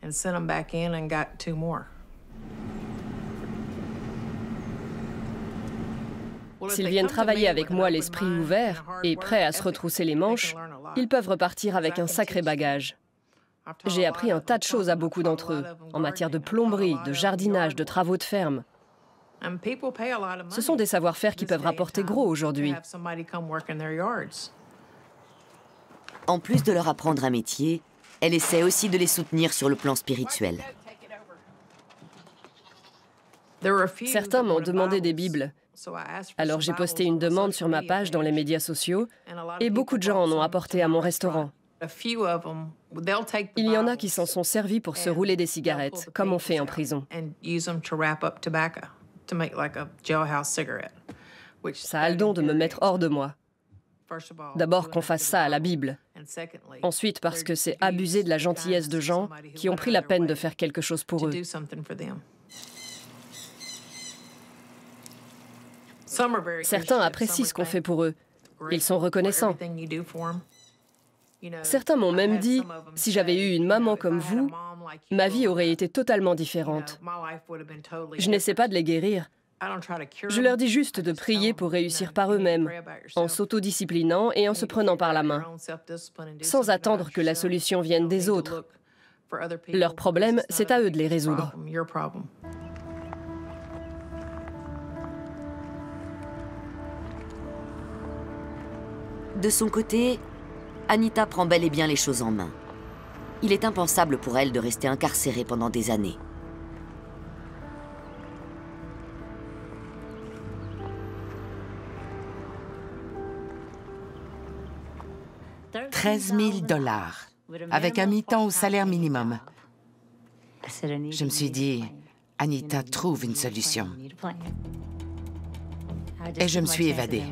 S'ils viennent travailler avec moi l'esprit ouvert et prêts à se retrousser les manches, ils peuvent repartir avec un sacré bagage. J'ai appris un tas de choses à beaucoup d'entre eux, en matière de plomberie, de jardinage, de travaux de ferme. Ce sont des savoir-faire qui peuvent rapporter gros aujourd'hui. En plus de leur apprendre un métier, elle essaie aussi de les soutenir sur le plan spirituel. Certains m'ont demandé des Bibles. Alors j'ai posté une demande sur ma page dans les médias sociaux et beaucoup de gens en ont apporté à mon restaurant. Il y en a qui s'en sont servis pour se rouler des cigarettes, comme on fait en prison. Ça a le don de me mettre hors de moi. D'abord qu'on fasse ça à la Bible. Ensuite parce que c'est abuser de la gentillesse de gens qui ont pris la peine de faire quelque chose pour eux. Certains apprécient ce qu'on fait pour eux. Ils sont reconnaissants. Certains m'ont même dit, si j'avais eu une maman comme vous, ma vie aurait été totalement différente. Je n'essaie pas de les guérir. Je leur dis juste de prier pour réussir par eux-mêmes, en s'autodisciplinant et en se prenant par la main, sans attendre que la solution vienne des autres. Leur problème, c'est à eux de les résoudre. De son côté, Anita prend bel et bien les choses en main. Il est impensable pour elle de rester incarcérée pendant des années. $13 000, avec un mi-temps au salaire minimum. Je me suis dit, Anita, trouve une solution. Et je me suis évadée.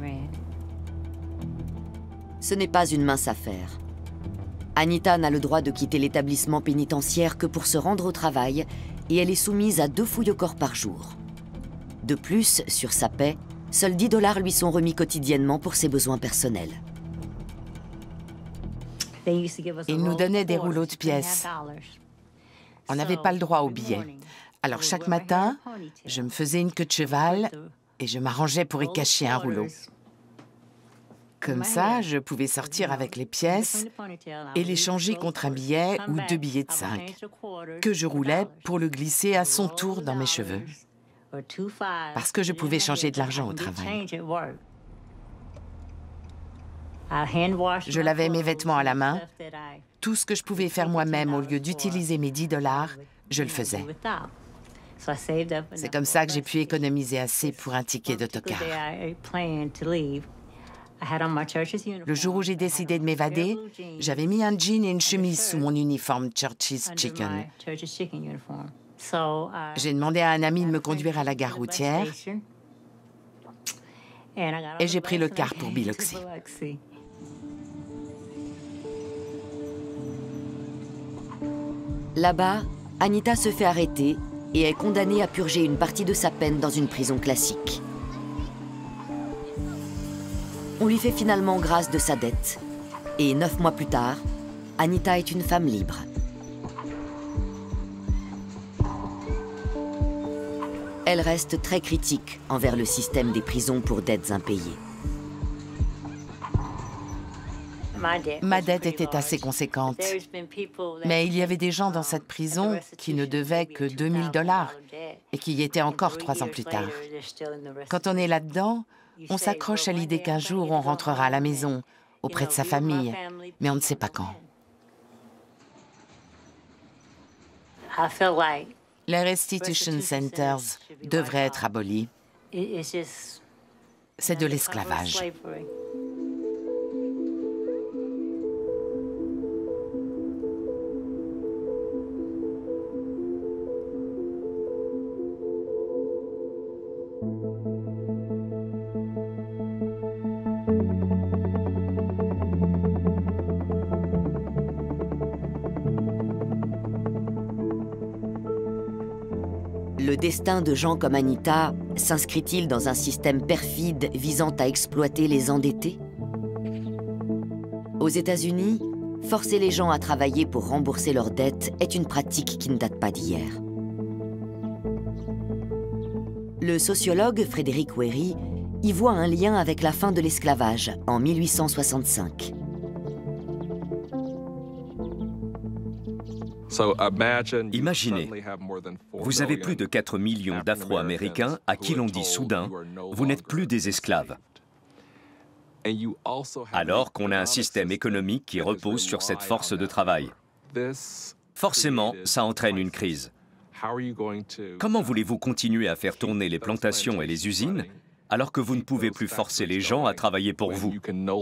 Ce n'est pas une mince affaire. Anita n'a le droit de quitter l'établissement pénitentiaire que pour se rendre au travail et elle est soumise à 2 fouilles au corps par jour. De plus, sur sa paie, seuls $10 lui sont remis quotidiennement pour ses besoins personnels. Ils nous donnaient des rouleaux de pièces. On n'avait pas le droit aux billets. Alors chaque matin, je me faisais une queue de cheval et je m'arrangeais pour y cacher un rouleau. Comme ça, je pouvais sortir avec les pièces et les changer contre un billet ou 2 billets de 5, que je roulais pour le glisser à son tour dans mes cheveux. Parce que je pouvais changer de l'argent au travail. Je lavais mes vêtements à la main. Tout ce que je pouvais faire moi-même au lieu d'utiliser mes $10, je le faisais. C'est comme ça que j'ai pu économiser assez pour un ticket d'autocar. Le jour où j'ai décidé de m'évader, j'avais mis un jean et une chemise sous mon uniforme Church's Chicken. J'ai demandé à un ami de me conduire à la gare routière et j'ai pris le car pour Biloxi. Là-bas, Anita se fait arrêter et est condamnée à purger une partie de sa peine dans une prison classique. On lui fait finalement grâce de sa dette. Et 9 mois plus tard, Anita est une femme libre. Elle reste très critique envers le système des prisons pour dettes impayées. Ma dette était assez conséquente. Mais il y avait des gens dans cette prison qui ne devaient que $2000 et qui y étaient encore 3 ans plus tard. Quand on est là-dedans, on s'accroche à l'idée qu'un jour on rentrera à la maison, auprès de sa famille, mais on ne sait pas quand. Les restitution centers devraient être abolis. C'est de l'esclavage. Le destin de gens comme Anita s'inscrit-il dans un système perfide visant à exploiter les endettés? Aux États-Unis, forcer les gens à travailler pour rembourser leurs dettes est une pratique qui ne date pas d'hier. Le sociologue Frédéric Wéry y voit un lien avec la fin de l'esclavage en 1865. Imaginez, vous avez plus de 4 millions d'Afro-Américains à qui l'on dit soudain, vous n'êtes plus des esclaves. Alors qu'on a un système économique qui repose sur cette force de travail. Forcément, ça entraîne une crise. Comment voulez-vous continuer à faire tourner les plantations et les usines alors que vous ne pouvez plus forcer les gens à travailler pour vous?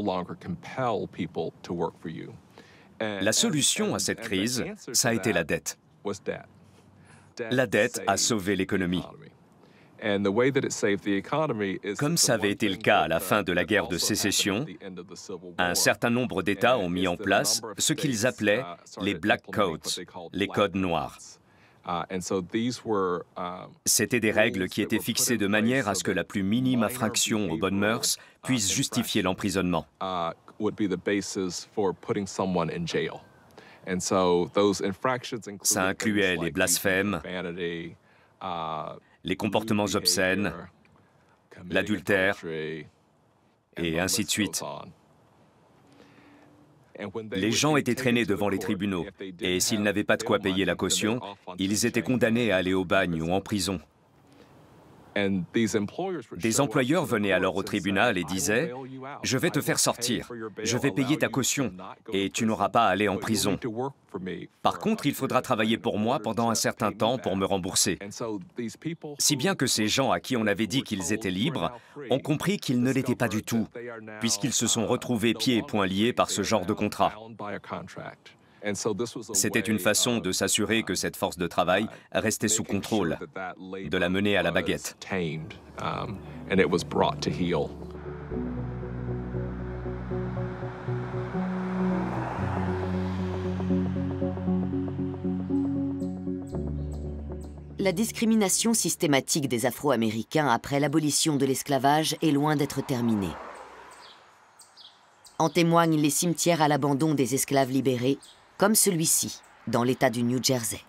La solution à cette crise, ça a été la dette. La dette a sauvé l'économie. Comme ça avait été le cas à la fin de la guerre de sécession, un certain nombre d'États ont mis en place ce qu'ils appelaient les Black Codes, les codes noirs. C'étaient des règles qui étaient fixées de manière à ce que la plus minime infraction aux bonnes mœurs puisse justifier l'emprisonnement. Ça incluait les blasphèmes, les comportements obscènes, l'adultère, et ainsi de suite. Les gens étaient traînés devant les tribunaux, et s'ils n'avaient pas de quoi payer la caution, ils étaient condamnés à aller au bagne ou en prison. Des employeurs venaient alors au tribunal et disaient « Je vais te faire sortir, je vais payer ta caution, et tu n'auras pas à aller en prison. Par contre, il faudra travailler pour moi pendant un certain temps pour me rembourser. » Si bien que ces gens à qui on avait dit qu'ils étaient libres ont compris qu'ils ne l'étaient pas du tout, puisqu'ils se sont retrouvés pieds et poings liés par ce genre de contrat. C'était une façon de s'assurer que cette force de travail restait sous contrôle, de la mener à la baguette. La discrimination systématique des Afro-Américains après l'abolition de l'esclavage est loin d'être terminée. En témoignent les cimetières à l'abandon des esclaves libérés, comme celui-ci, dans l'État du New Jersey.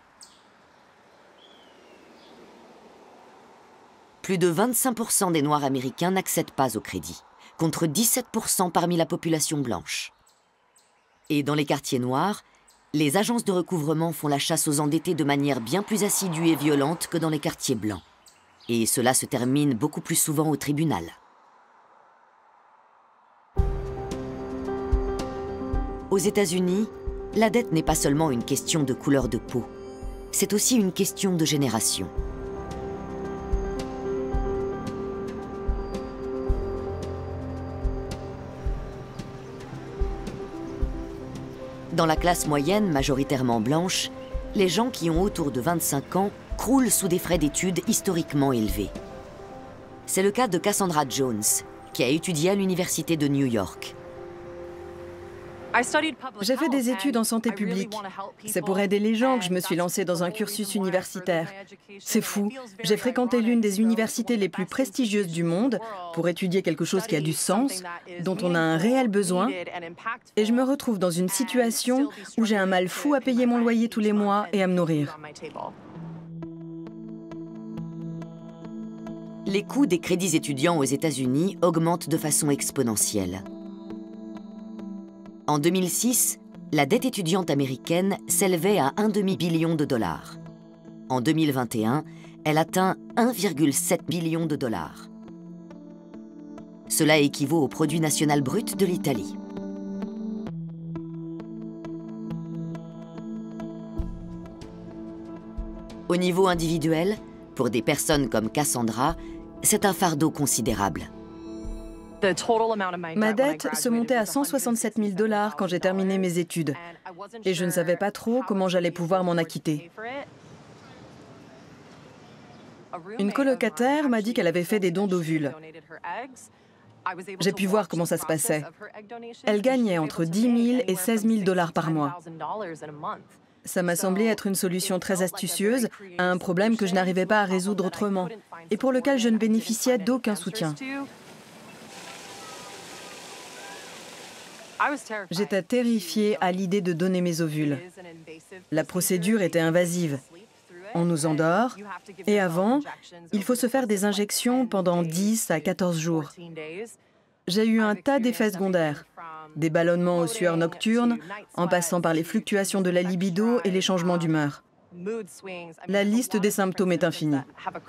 Plus de 25% des Noirs américains n'accèdent pas au crédit, contre 17% parmi la population blanche. Et dans les quartiers noirs, les agences de recouvrement font la chasse aux endettés de manière bien plus assidue et violente que dans les quartiers blancs. Et cela se termine beaucoup plus souvent au tribunal. Aux États-Unis, la dette n'est pas seulement une question de couleur de peau, c'est aussi une question de génération. Dans la classe moyenne, majoritairement blanche, les gens qui ont autour de 25 ans croulent sous des frais d'études historiquement élevés. C'est le cas de Cassandra Jones, qui a étudié à l'Université de New York. J'ai fait des études en santé publique. C'est pour aider les gens que je me suis lancée dans un cursus universitaire. C'est fou, j'ai fréquenté l'une des universités les plus prestigieuses du monde pour étudier quelque chose qui a du sens, dont on a un réel besoin, et je me retrouve dans une situation où j'ai un mal fou à payer mon loyer tous les mois et à me nourrir. Les coûts des crédits étudiants aux États-Unis augmentent de façon exponentielle. En 2006, la dette étudiante américaine s'élevait à 1,5 billion de dollars. En 2021, elle atteint 1,7 billion de dollars. Cela équivaut au produit national brut de l'Italie. Au niveau individuel, pour des personnes comme Cassandra, c'est un fardeau considérable. Ma dette se montait à 167 000 $ quand j'ai terminé mes études. Et je ne savais pas trop comment j'allais pouvoir m'en acquitter. Une colocataire m'a dit qu'elle avait fait des dons d'ovules. J'ai pu voir comment ça se passait. Elle gagnait entre 10 000 et 16 000 $ par mois. Ça m'a semblé être une solution très astucieuse à un problème que je n'arrivais pas à résoudre autrement et pour lequel je ne bénéficiais d'aucun soutien. J'étais terrifiée à l'idée de donner mes ovules. La procédure était invasive. On nous endort et avant, il faut se faire des injections pendant 10 à 14 jours. J'ai eu un tas d'effets secondaires, des ballonnements aux sueurs nocturnes, en passant par les fluctuations de la libido et les changements d'humeur. La liste des symptômes est infinie.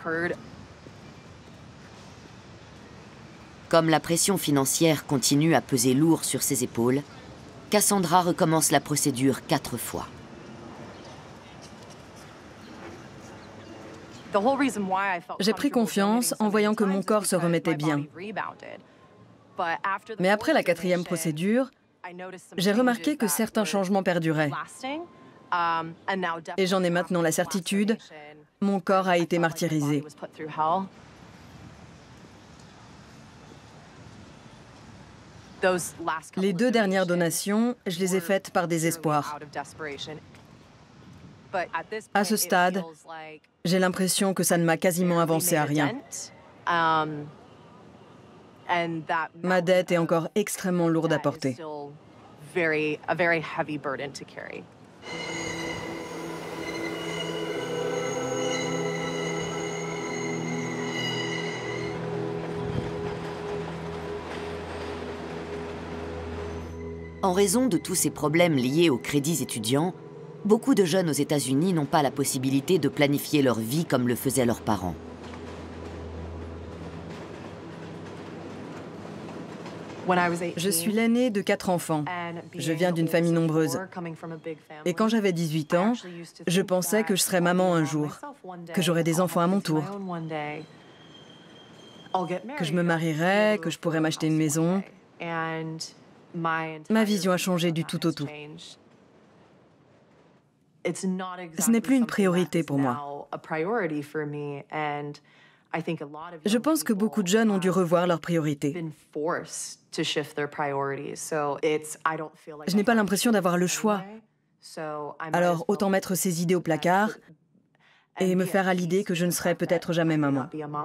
Comme la pression financière continue à peser lourd sur ses épaules, Cassandra recommence la procédure 4 fois. J'ai pris confiance en voyant que mon corps se remettait bien. Mais après la 4e procédure, j'ai remarqué que certains changements perduraient. Et j'en ai maintenant la certitude, mon corps a été martyrisé. Les 2 dernières donations, je les ai faites par désespoir. À ce stade, j'ai l'impression que ça ne m'a quasiment avancé à rien. Ma dette est encore extrêmement lourde à porter. En raison de tous ces problèmes liés aux crédits étudiants, beaucoup de jeunes aux États-Unis n'ont pas la possibilité de planifier leur vie comme le faisaient leurs parents. Je suis l'aînée de 4 enfants. Je viens d'une famille nombreuse. Et quand j'avais 18 ans, je pensais que je serais maman un jour, que j'aurais des enfants à mon tour, que je me marierais, que je pourrais m'acheter une maison. Ma vision a changé du tout au tout. Ce n'est plus une priorité pour moi. Je pense que beaucoup de jeunes ont dû revoir leurs priorités. Je n'ai pas l'impression d'avoir le choix. Alors autant mettre ces idées au placard et me faire à l'idée que je ne serai peut-être jamais maman.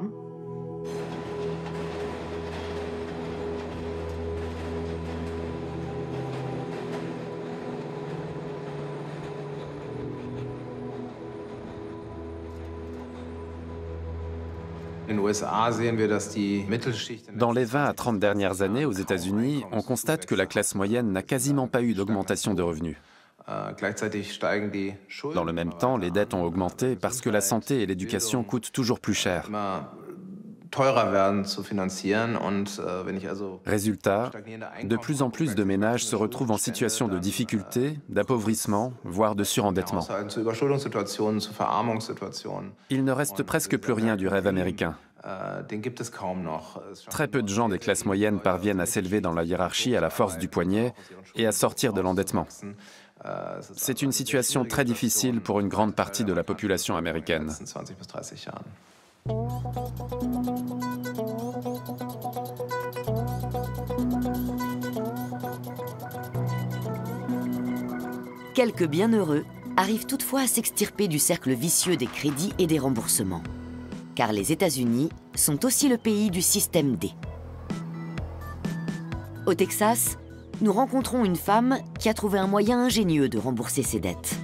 Dans les 20 à 30 dernières années aux États-Unis, on constate que la classe moyenne n'a quasiment pas eu d'augmentation de revenus. Dans le même temps, les dettes ont augmenté parce que la santé et l'éducation coûtent toujours plus cher. Résultat, de plus en plus de ménages se retrouvent en situation de difficulté, d'appauvrissement, voire de surendettement. Il ne reste presque plus rien du rêve américain. Très peu de gens des classes moyennes parviennent à s'élever dans la hiérarchie à la force du poignet et à sortir de l'endettement. C'est une situation très difficile pour une grande partie de la population américaine. Quelques bienheureux arrivent toutefois à s'extirper du cercle vicieux des crédits et des remboursements. Car les États-Unis sont aussi le pays du système D. Au Texas, nous rencontrons une femme qui a trouvé un moyen ingénieux de rembourser ses dettes.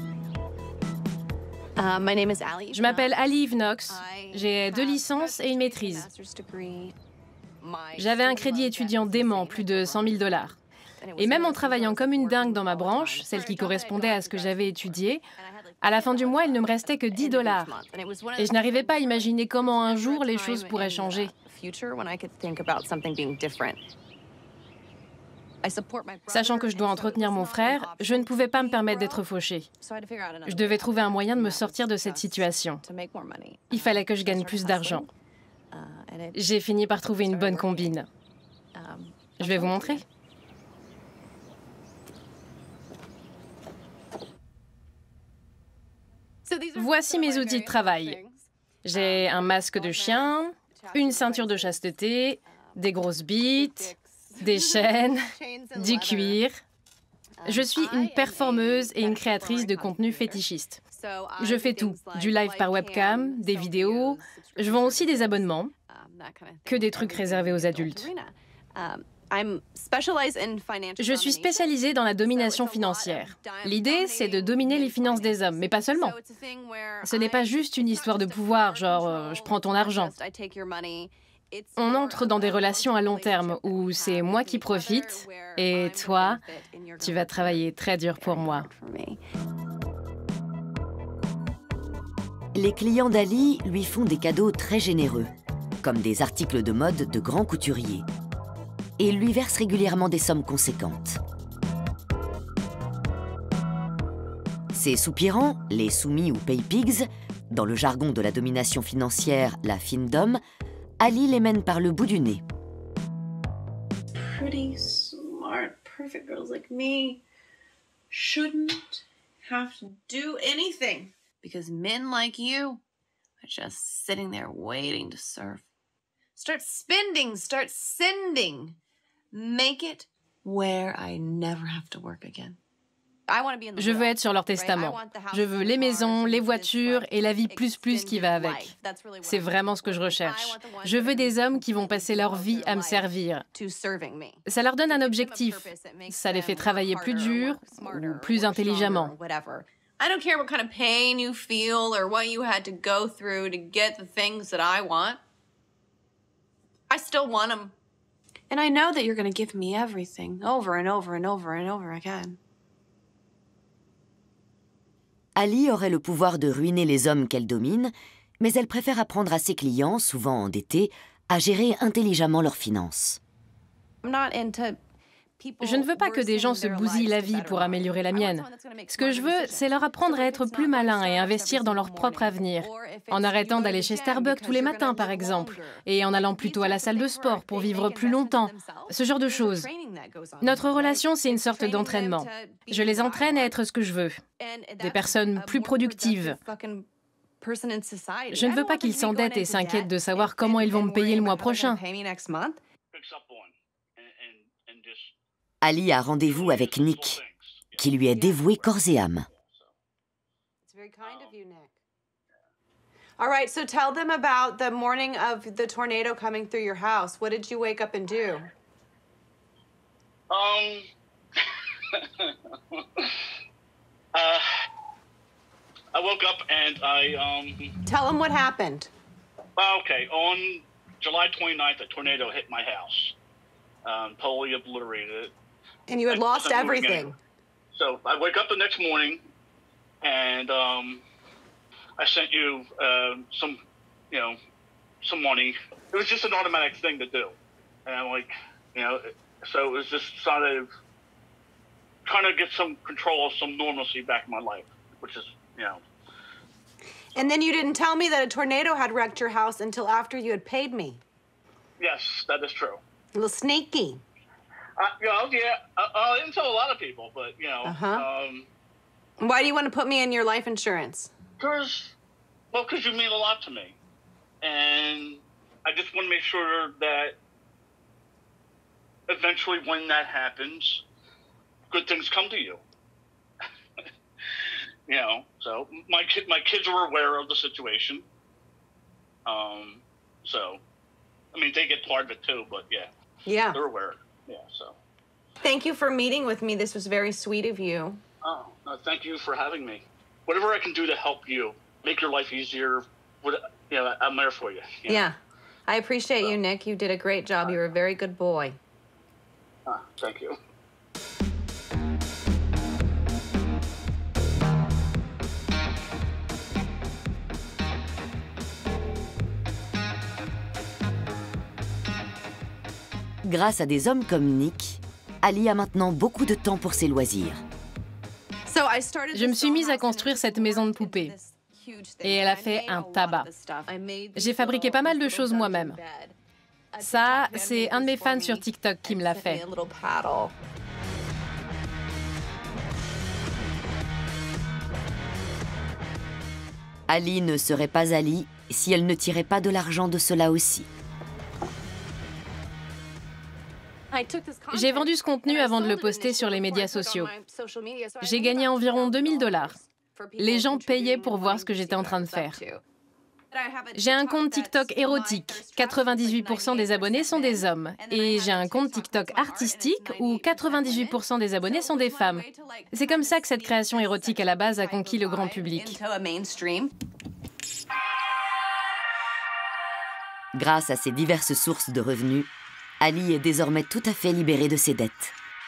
Je m'appelle Alive Knox. J'ai 2 licences et une maîtrise. J'avais un crédit étudiant dément, plus de 100 000 $. Et même en travaillant comme une dingue dans ma branche, celle qui correspondait à ce que j'avais étudié, à la fin du mois, il ne me restait que 10 $. Et je n'arrivais pas à imaginer comment un jour les choses pourraient changer. Sachant que je dois entretenir mon frère, je ne pouvais pas me permettre d'être fauchée. Je devais trouver un moyen de me sortir de cette situation. Il fallait que je gagne plus d'argent. J'ai fini par trouver une bonne combine. Je vais vous montrer. Voici mes outils de travail. J'ai un masque de chien, une ceinture de chasteté, des grosses bites, des chaînes, du cuir, Je suis une performeuse et une créatrice de contenu fétichiste. Je fais tout, du live par webcam, des vidéos, je vends aussi des abonnements, que des trucs réservés aux adultes. Je suis spécialisée dans la domination financière. L'idée, c'est de dominer les finances des hommes, mais pas seulement. Ce n'est pas juste une histoire de pouvoir, genre je prends ton argent. On entre dans des relations à long terme où c'est moi qui profite et toi, tu vas travailler très dur pour moi. Les clients d'Ali lui font des cadeaux très généreux, comme des articles de mode de grands couturiers. Et il lui verse régulièrement des sommes conséquentes. Ses soupirants, les soumis ou pay pigs, dans le jargon de la domination financière, la findom, Ali les mène par le bout du nez. Pretty smart, perfect girls like me shouldn't have to do anything because men like you are just sitting there waiting to serve. Start spending, start sending. Make it where I never have to work again. Je veux être sur leur testament. Je veux les maisons, les voitures et la vie plus qui va avec. C'est vraiment ce que je recherche. Je veux des hommes qui vont passer leur vie à me servir. Ça leur donne un objectif. Ça les fait travailler plus dur ou plus intelligemment. I don't care what kind of pain you feel or what you had to go through to get the things that I want. I still want them. And I know that you're going to give me everything over and over and over and over again. Ali aurait le pouvoir de ruiner les hommes qu'elle domine, mais elle préfère apprendre à ses clients, souvent endettés, à gérer intelligemment leurs finances. Je ne veux pas que des gens se bousillent la vie pour améliorer la mienne. Ce que je veux, c'est leur apprendre à être plus malins et investir dans leur propre avenir, en arrêtant d'aller chez Starbucks tous les matins, par exemple, et en allant plutôt à la salle de sport pour vivre plus longtemps, ce genre de choses. Notre relation, c'est une sorte d'entraînement. Je les entraîne à être ce que je veux, des personnes plus productives. Je ne veux pas qu'ils s'endettent et s'inquiètent de savoir comment ils vont me payer le mois prochain. Ali a rendez-vous avec Nick, qui lui est dévoué corps et âme. All right, so tell them about the morning of the tornado coming through your house. What did you wake up and do? I woke up and I Tell them what happened. Okay, on July 29th, a tornado hit my house. Totally obliterated it. And you had lost everything. So I wake up the next morning, and I sent you some money. It was just an automatic thing to do, and I'm like, so it was just sort of trying to get some control of some normalcy back in my life, which is, And then you didn't tell me that a tornado had wrecked your house until after you had paid me. Yes, that is true. A little sneaky. I didn't tell a lot of people, but, Why do you want to put me in your life insurance? Because you mean a lot to me. And I just want to make sure that eventually when that happens, good things come to you. So my kids are aware of the situation. So, I mean, they get part of it too, but yeah, they're aware. Yeah, so. Thank you for meeting with me. This was very sweet of you. Oh, no, thank you for having me. Whatever I can do to help you, make your life easier, I'm there for you. Yeah, I appreciate you, Nick. You did a great job. You were a very good boy. Thank you. Grâce à des hommes comme Nick, Ali a maintenant beaucoup de temps pour ses loisirs. Je me suis mise à construire cette maison de poupées. Et elle a fait un tabac. J'ai fabriqué pas mal de choses moi-même. Ça, c'est un de mes fans sur TikTok qui me l'a fait. Ali ne serait pas Ali si elle ne tirait pas de l'argent de cela aussi. J'ai vendu ce contenu avant de le poster sur les médias sociaux. J'ai gagné environ 2000 $. Les gens payaient pour voir ce que j'étais en train de faire. J'ai un compte TikTok érotique. 98% des abonnés sont des hommes. Et j'ai un compte TikTok artistique où 98% des abonnés sont des femmes. C'est comme ça que cette création érotique à la base a conquis le grand public. Grâce à ces diverses sources de revenus, Ali est désormais tout à fait libérée de ses dettes.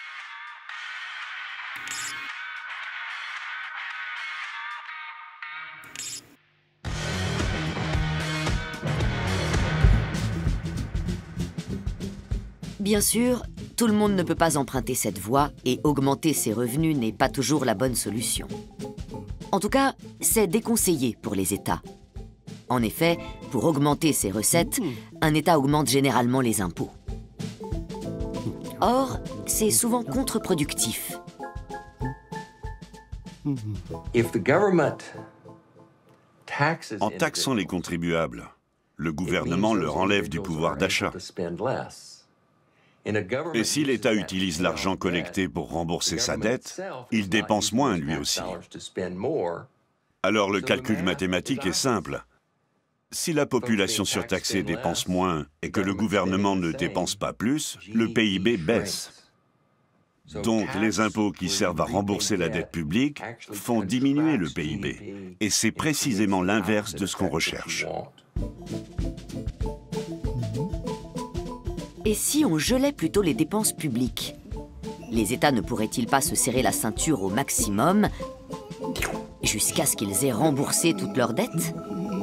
Bien sûr, tout le monde ne peut pas emprunter cette voie et augmenter ses revenus n'est pas toujours la bonne solution. En tout cas, c'est déconseillé pour les États. En effet, pour augmenter ses recettes, un État augmente généralement les impôts. Or, c'est souvent contre-productif. En taxant les contribuables, le gouvernement leur enlève du pouvoir d'achat. Et si l'État utilise l'argent collecté pour rembourser sa dette, il dépense moins lui aussi. Alors le calcul mathématique est simple. Si la population surtaxée dépense moins et que le gouvernement ne dépense pas plus, le PIB baisse. Donc les impôts qui servent à rembourser la dette publique font diminuer le PIB. Et c'est précisément l'inverse de ce qu'on recherche. Et si on gelait plutôt les dépenses publiques? Les États ne pourraient-ils pas se serrer la ceinture au maximum jusqu'à ce qu'ils aient remboursé toutes leurs dettes?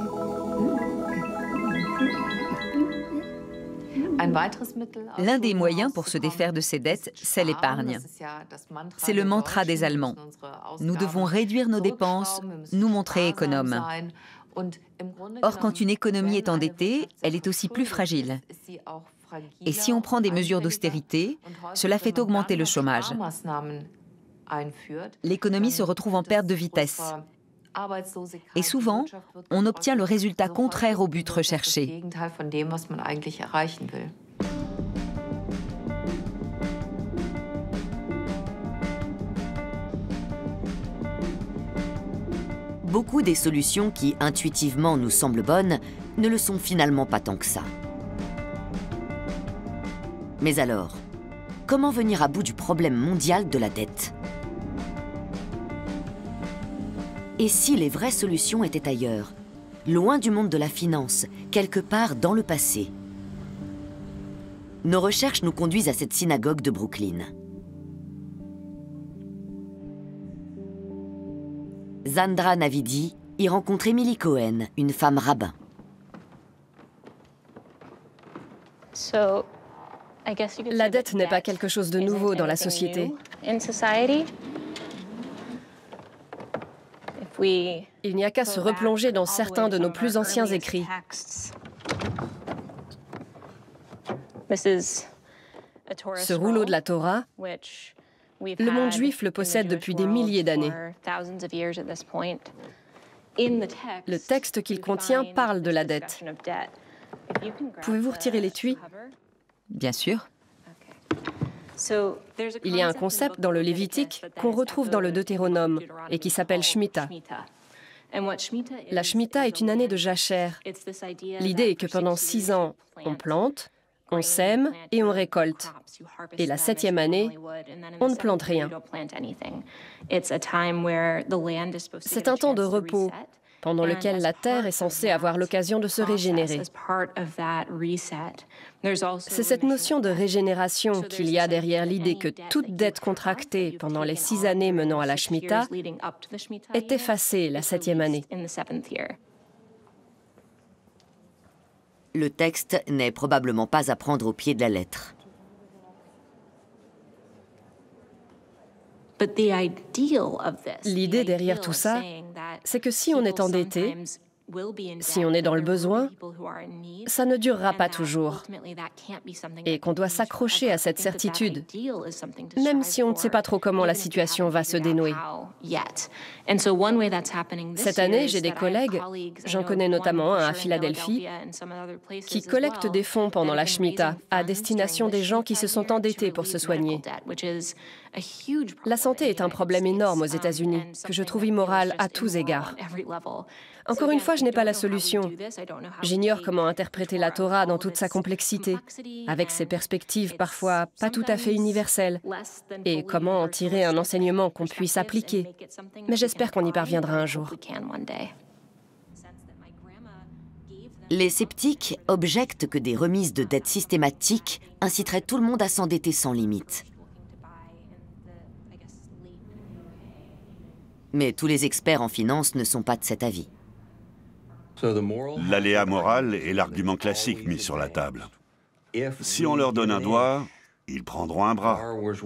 L'un des moyens pour se défaire de ces dettes, c'est l'épargne. C'est le mantra des Allemands. Nous devons réduire nos dépenses, nous montrer économes. Or, quand une économie est endettée, elle est aussi plus fragile. Et si on prend des mesures d'austérité, cela fait augmenter le chômage. L'économie se retrouve en perte de vitesse. Et souvent, on obtient le résultat contraire au but recherché. Beaucoup des solutions qui, intuitivement, nous semblent bonnes, ne le sont finalement pas tant que ça. Mais alors, comment venir à bout du problème mondial de la dette? Et si les vraies solutions étaient ailleurs, loin du monde de la finance, quelque part dans le passé? Nos recherches nous conduisent à cette synagogue de Brooklyn. Zandra Navidi y rencontre Emily Cohen, une femme rabbin. La dette n'est pas quelque chose de nouveau dans la société. Il n'y a qu'à se replonger dans certains de nos plus anciens écrits. Ce rouleau de la Torah, le monde juif le possède depuis des milliers d'années. Le texte qu'il contient parle de la dette. Pouvez-vous retirer l'étui? Bien sûr. Il y a un concept dans le Lévitique qu'on retrouve dans le Deutéronome et qui s'appelle Shemitah. La Shemitah est une année de jachère. L'idée est que pendant 6 ans, on plante, on sème et on récolte. Et la 7e année, on ne plante rien. C'est un temps de repos pendant lequel la Terre est censée avoir l'occasion de se régénérer. C'est cette notion de régénération qu'il y a derrière l'idée que toute dette contractée pendant les 6 années menant à la Shemitah est effacée la 7e année. Le texte n'est probablement pas à prendre au pied de la lettre. L'idée derrière tout ça, c'est que si on est endetté, Si on est dans le besoin, ça ne durera pas toujours. Et qu'on doit s'accrocher à cette certitude, même si on ne sait pas trop comment la situation va se dénouer. Cette année, j'ai des collègues, j'en connais notamment un à Philadelphie, qui collectent des fonds pendant la Shemitah à destination des gens qui se sont endettés pour se soigner. La santé est un problème énorme aux États-Unis, que je trouve immoral à tous égards. Encore une fois, je n'ai pas la solution. J'ignore comment interpréter la Torah dans toute sa complexité, avec ses perspectives parfois pas tout à fait universelles, et comment en tirer un enseignement qu'on puisse appliquer. Mais j'espère qu'on y parviendra un jour. Les sceptiques objectent que des remises de dettes systématiques inciteraient tout le monde à s'endetter sans limite. Mais tous les experts en finance ne sont pas de cet avis. L'aléa moral est l'argument classique mis sur la table. Si on leur donne un doigt, ils prendront un bras.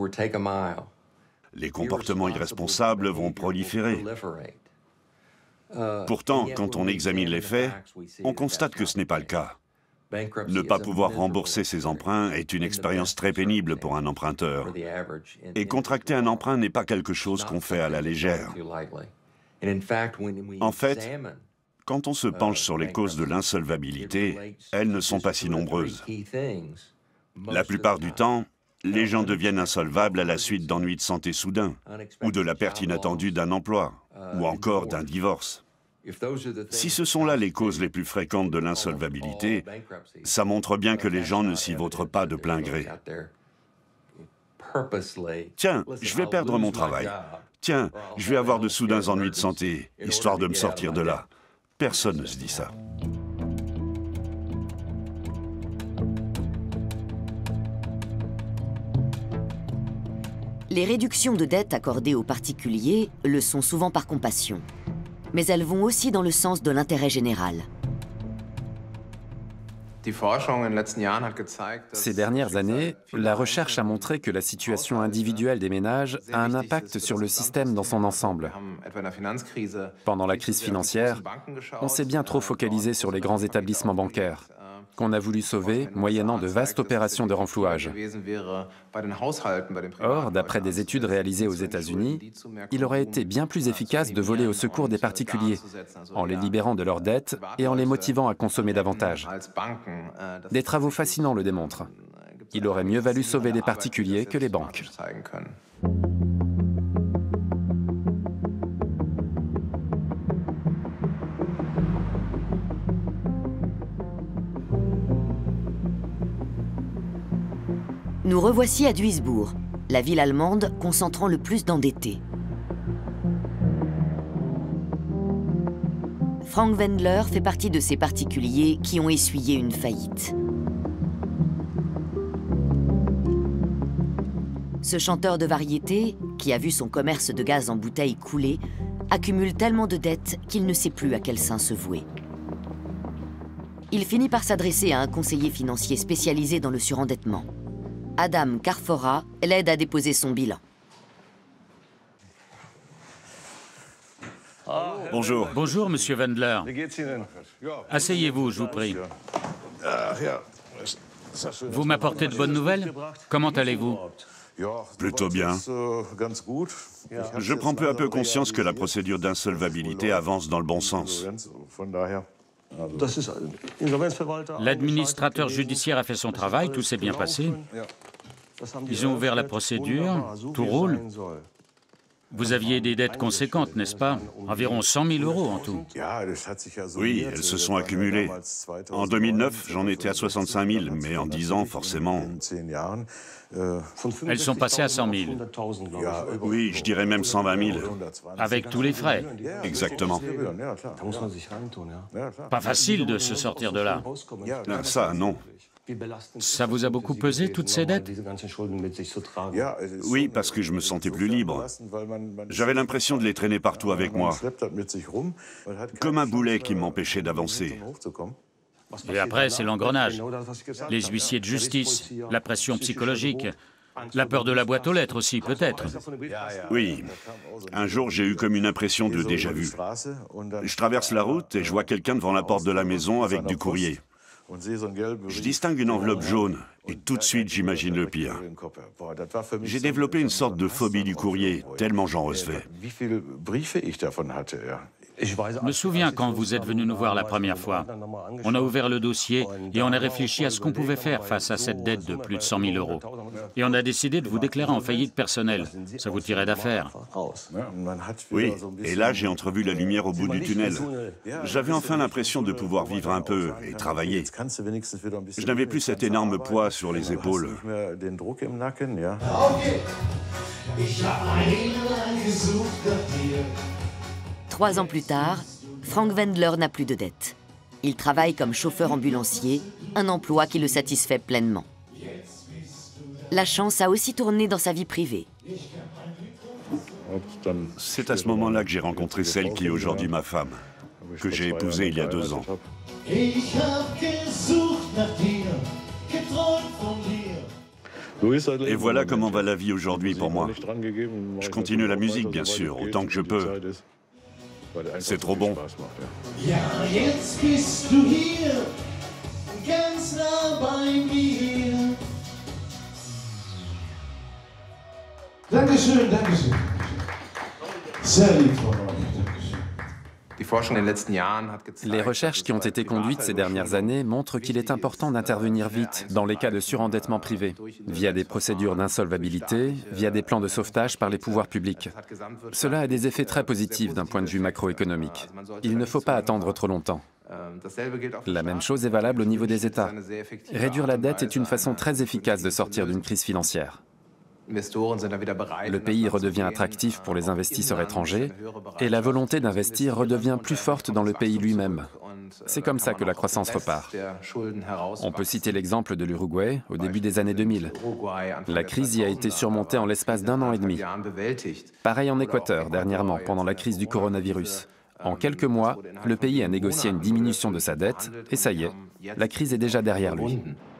Les comportements irresponsables vont proliférer. Pourtant, quand on examine les faits, on constate que ce n'est pas le cas. Ne pas pouvoir rembourser ses emprunts est une expérience très pénible pour un emprunteur. Et contracter un emprunt n'est pas quelque chose qu'on fait à la légère. En fait, quand on se penche sur les causes de l'insolvabilité, elles ne sont pas si nombreuses. La plupart du temps, les gens deviennent insolvables à la suite d'ennuis de santé soudains, ou de la perte inattendue d'un emploi, ou encore d'un divorce. Si ce sont là les causes les plus fréquentes de l'insolvabilité, ça montre bien que les gens ne s'y vautrent pas de plein gré. Tiens, je vais perdre mon travail. Tiens, je vais avoir de soudains ennuis de santé, histoire de me sortir de là. Personne ne se dit ça. Les réductions de dettes accordées aux particuliers le sont souvent par compassion. Mais elles vont aussi dans le sens de l'intérêt général. Ces dernières années, la recherche a montré que la situation individuelle des ménages a un impact sur le système dans son ensemble. Pendant la crise financière, on s'est bien trop focalisé sur les grands établissements bancaires, qu'on a voulu sauver moyennant de vastes opérations de renflouage. Or, d'après des études réalisées aux États-Unis, il aurait été bien plus efficace de voler au secours des particuliers, en les libérant de leurs dettes et en les motivant à consommer davantage. Des travaux fascinants le démontrent. Il aurait mieux valu sauver les particuliers que les banques. Nous revoici à Duisbourg, la ville allemande concentrant le plus d'endettés. Frank Wendler fait partie de ces particuliers qui ont essuyé une faillite. Ce chanteur de variété, qui a vu son commerce de gaz en bouteille couler, accumule tellement de dettes qu'il ne sait plus à quel saint se vouer. Il finit par s'adresser à un conseiller financier spécialisé dans le surendettement. Adam Carfora l'aide à déposer son bilan. Bonjour. Bonjour, monsieur Wendler. Asseyez-vous, je vous prie. Vous m'apportez de bonnes nouvelles? Comment allez-vous? Plutôt bien. Je prends peu à peu conscience que la procédure d'insolvabilité avance dans le bon sens. L'administrateur judiciaire a fait son travail, tout s'est bien passé. Ils ont ouvert la procédure, tout roule. Vous aviez des dettes conséquentes, n'est-ce pas? Environ 100 000 € en tout. Oui, elles se sont accumulées. En 2009, j'en étais à 65 000, mais en 10 ans, forcément... Elles sont passées à 100 000. Oui, je dirais même 120 000. Avec tous les frais. Exactement. Pas facile de se sortir de là. Ça, non. Ça vous a beaucoup pesé, toutes ces dettes? Oui, parce que je me sentais plus libre. J'avais l'impression de les traîner partout avec moi. Comme un boulet qui m'empêchait d'avancer. Et après, c'est l'engrenage. Les huissiers de justice, la pression psychologique. La peur de la boîte aux lettres aussi, peut-être. Oui. Un jour, j'ai eu comme une impression de déjà-vu. Je traverse la route et je vois quelqu'un devant la porte de la maison avec du courrier. Je distingue une enveloppe jaune et tout de suite j'imagine le pire. J'ai développé une sorte de phobie du courrier, tellement j'en recevais. Je me souviens quand vous êtes venu nous voir la première fois. On a ouvert le dossier et on a réfléchi à ce qu'on pouvait faire face à cette dette de plus de 100 000 €. Et on a décidé de vous déclarer en faillite personnelle. Ça vous tirait d'affaire. Oui, et là j'ai entrevu la lumière au bout du tunnel. J'avais enfin l'impression de pouvoir vivre un peu et travailler. Je n'avais plus cet énorme poids sur les épaules. 3 ans plus tard, Frank Wendler n'a plus de dette. Il travaille comme chauffeur ambulancier, un emploi qui le satisfait pleinement. La chance a aussi tourné dans sa vie privée. C'est à ce moment-là que j'ai rencontré celle qui est aujourd'hui ma femme, que j'ai épousée il y a 2 ans. Et voilà comment va la vie aujourd'hui pour moi. Je continue la musique, bien sûr, autant que je peux. C'est trop bon. Ja, jetzt bist du hier, ganz nah bei mir. Dankeschön, Dankeschön. Sehr lieb von euch, Dankeschön. Les recherches qui ont été conduites ces dernières années montrent qu'il est important d'intervenir vite dans les cas de surendettement privé, via des procédures d'insolvabilité, via des plans de sauvetage par les pouvoirs publics. Cela a des effets très positifs d'un point de vue macroéconomique. Il ne faut pas attendre trop longtemps. La même chose est valable au niveau des États. Réduire la dette est une façon très efficace de sortir d'une crise financière. Le pays redevient attractif pour les investisseurs étrangers et la volonté d'investir redevient plus forte dans le pays lui-même. C'est comme ça que la croissance repart. On peut citer l'exemple de l'Uruguay au début des années 2000. La crise y a été surmontée en l'espace d'1 an et demi. Pareil en Équateur dernièrement, pendant la crise du coronavirus. En quelques mois, le pays a négocié une diminution de sa dette et ça y est, la crise est déjà derrière lui.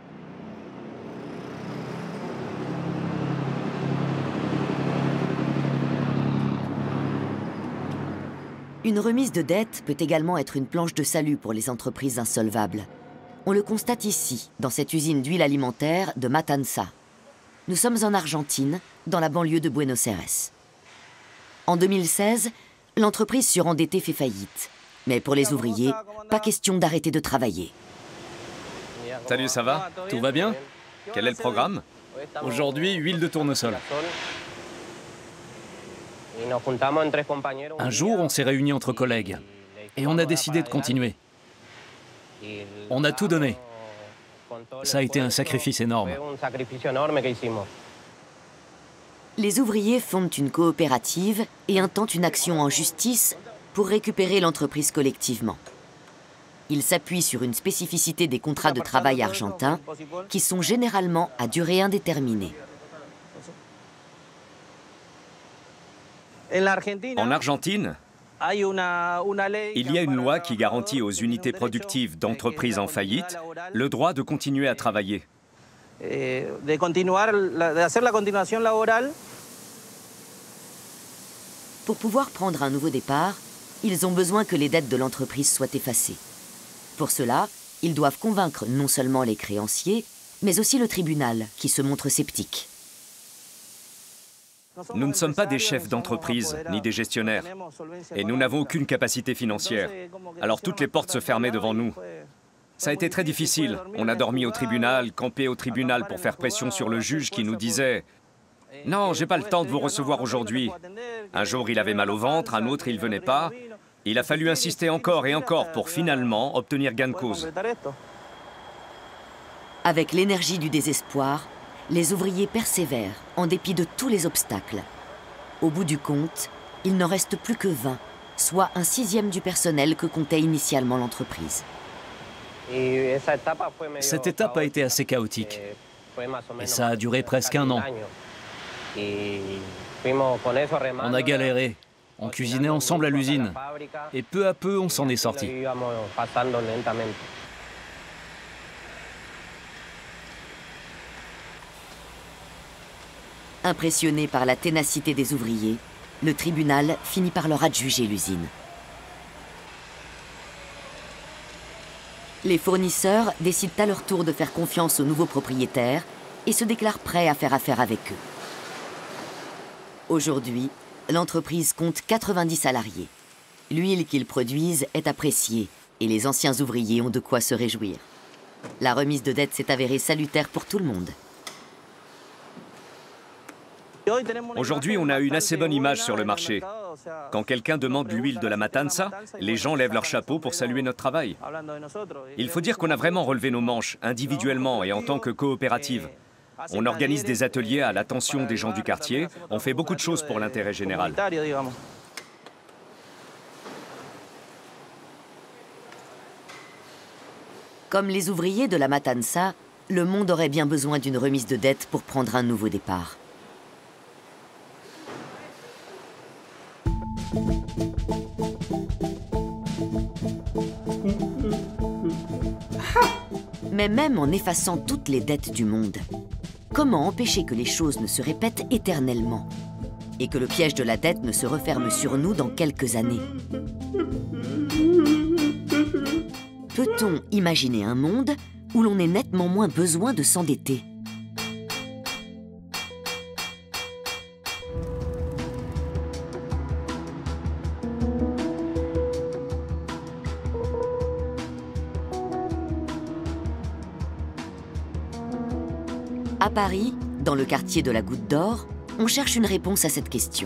Une remise de dette peut également être une planche de salut pour les entreprises insolvables. On le constate ici, dans cette usine d'huile alimentaire de Matanza. Nous sommes en Argentine, dans la banlieue de Buenos Aires. En 2016, l'entreprise surendettée fait faillite. Mais pour les ouvriers, pas question d'arrêter de travailler. Salut, ça va? Tout va bien? Quel est le programme? Aujourd'hui, huile de tournesol. Un jour, on s'est réunis entre collègues et on a décidé de continuer. On a tout donné. Ça a été un sacrifice énorme. Les ouvriers fondent une coopérative et intentent une action en justice pour récupérer l'entreprise collectivement. Ils s'appuient sur une spécificité des contrats de travail argentins qui sont généralement à durée indéterminée. En Argentine, il y a une loi qui garantit aux unités productives d'entreprises en faillite le droit de continuer à travailler. Pour pouvoir prendre un nouveau départ, ils ont besoin que les dettes de l'entreprise soient effacées. Pour cela, ils doivent convaincre non seulement les créanciers, mais aussi le tribunal, qui se montre sceptique. Nous ne sommes pas des chefs d'entreprise, ni des gestionnaires. Et nous n'avons aucune capacité financière. Alors toutes les portes se fermaient devant nous. Ça a été très difficile. On a dormi au tribunal, campé au tribunal pour faire pression sur le juge qui nous disait « Non, j'ai pas le temps de vous recevoir aujourd'hui. » Un jour, il avait mal au ventre, un autre, il venait pas. Il a fallu insister encore et encore pour finalement obtenir gain de cause. Avec l'énergie du désespoir, les ouvriers persévèrent en dépit de tous les obstacles. Au bout du compte, il n'en reste plus que 20, soit un 6e du personnel que comptait initialement l'entreprise. Cette étape a été assez chaotique. Et ça a duré presque 1 an. On a galéré. On cuisinait ensemble à l'usine. Et peu à peu, on s'en est sorti. Impressionné par la ténacité des ouvriers, le tribunal finit par leur adjuger l'usine. Les fournisseurs décident à leur tour de faire confiance aux nouveaux propriétaires et se déclarent prêts à faire affaire avec eux. Aujourd'hui, l'entreprise compte 90 salariés. L'huile qu'ils produisent est appréciée et les anciens ouvriers ont de quoi se réjouir. La remise de dette s'est avérée salutaire pour tout le monde. Aujourd'hui, on a une assez bonne image sur le marché. Quand quelqu'un demande l'huile de la Matanza, les gens lèvent leur chapeau pour saluer notre travail. Il faut dire qu'on a vraiment relevé nos manches, individuellement et en tant que coopérative. On organise des ateliers à l'attention des gens du quartier, on fait beaucoup de choses pour l'intérêt général. Comme les ouvriers de la Matanza, le monde aurait bien besoin d'une remise de dette pour prendre un nouveau départ. Mais même en effaçant toutes les dettes du monde, comment empêcher que les choses ne se répètent éternellement et que le piège de la dette ne se referme sur nous dans quelques années? Peut-on imaginer un monde où l'on ait nettement moins besoin de s'endetter? À Paris, dans le quartier de la Goutte d'Or, on cherche une réponse à cette question.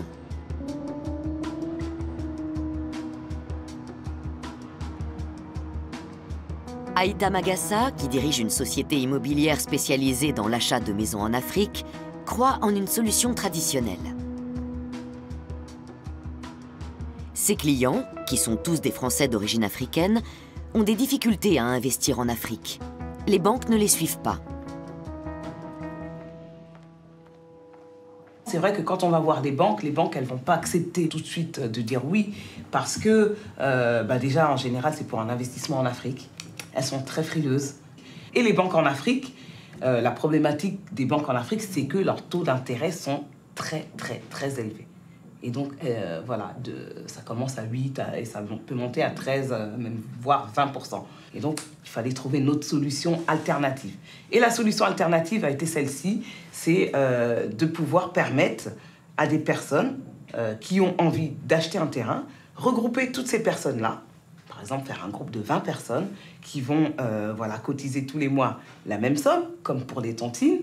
Aïta Magassa, qui dirige une société immobilière spécialisée dans l'achat de maisons en Afrique, croit en une solution traditionnelle. Ses clients, qui sont tous des Français d'origine africaine, ont des difficultés à investir en Afrique. Les banques ne les suivent pas. C'est vrai que quand on va voir les banques, elles ne vont pas accepter tout de suite de dire oui, parce que déjà, en général, c'est pour un investissement en Afrique. Elles sont très frileuses. Et les banques en Afrique, la problématique des banques en Afrique, c'est que leurs taux d'intérêt sont très, très, très élevés. Et donc, voilà, ça commence à 8 et ça peut monter à 13, même voire 20%. Et donc, il fallait trouver une autre solution alternative. Et la solution alternative a été celle-ci, c'est de pouvoir permettre à des personnes qui ont envie d'acheter un terrain, regrouper toutes ces personnes-là, par exemple faire un groupe de 20 personnes qui vont voilà, cotiser tous les mois la même somme, comme pour les tontines.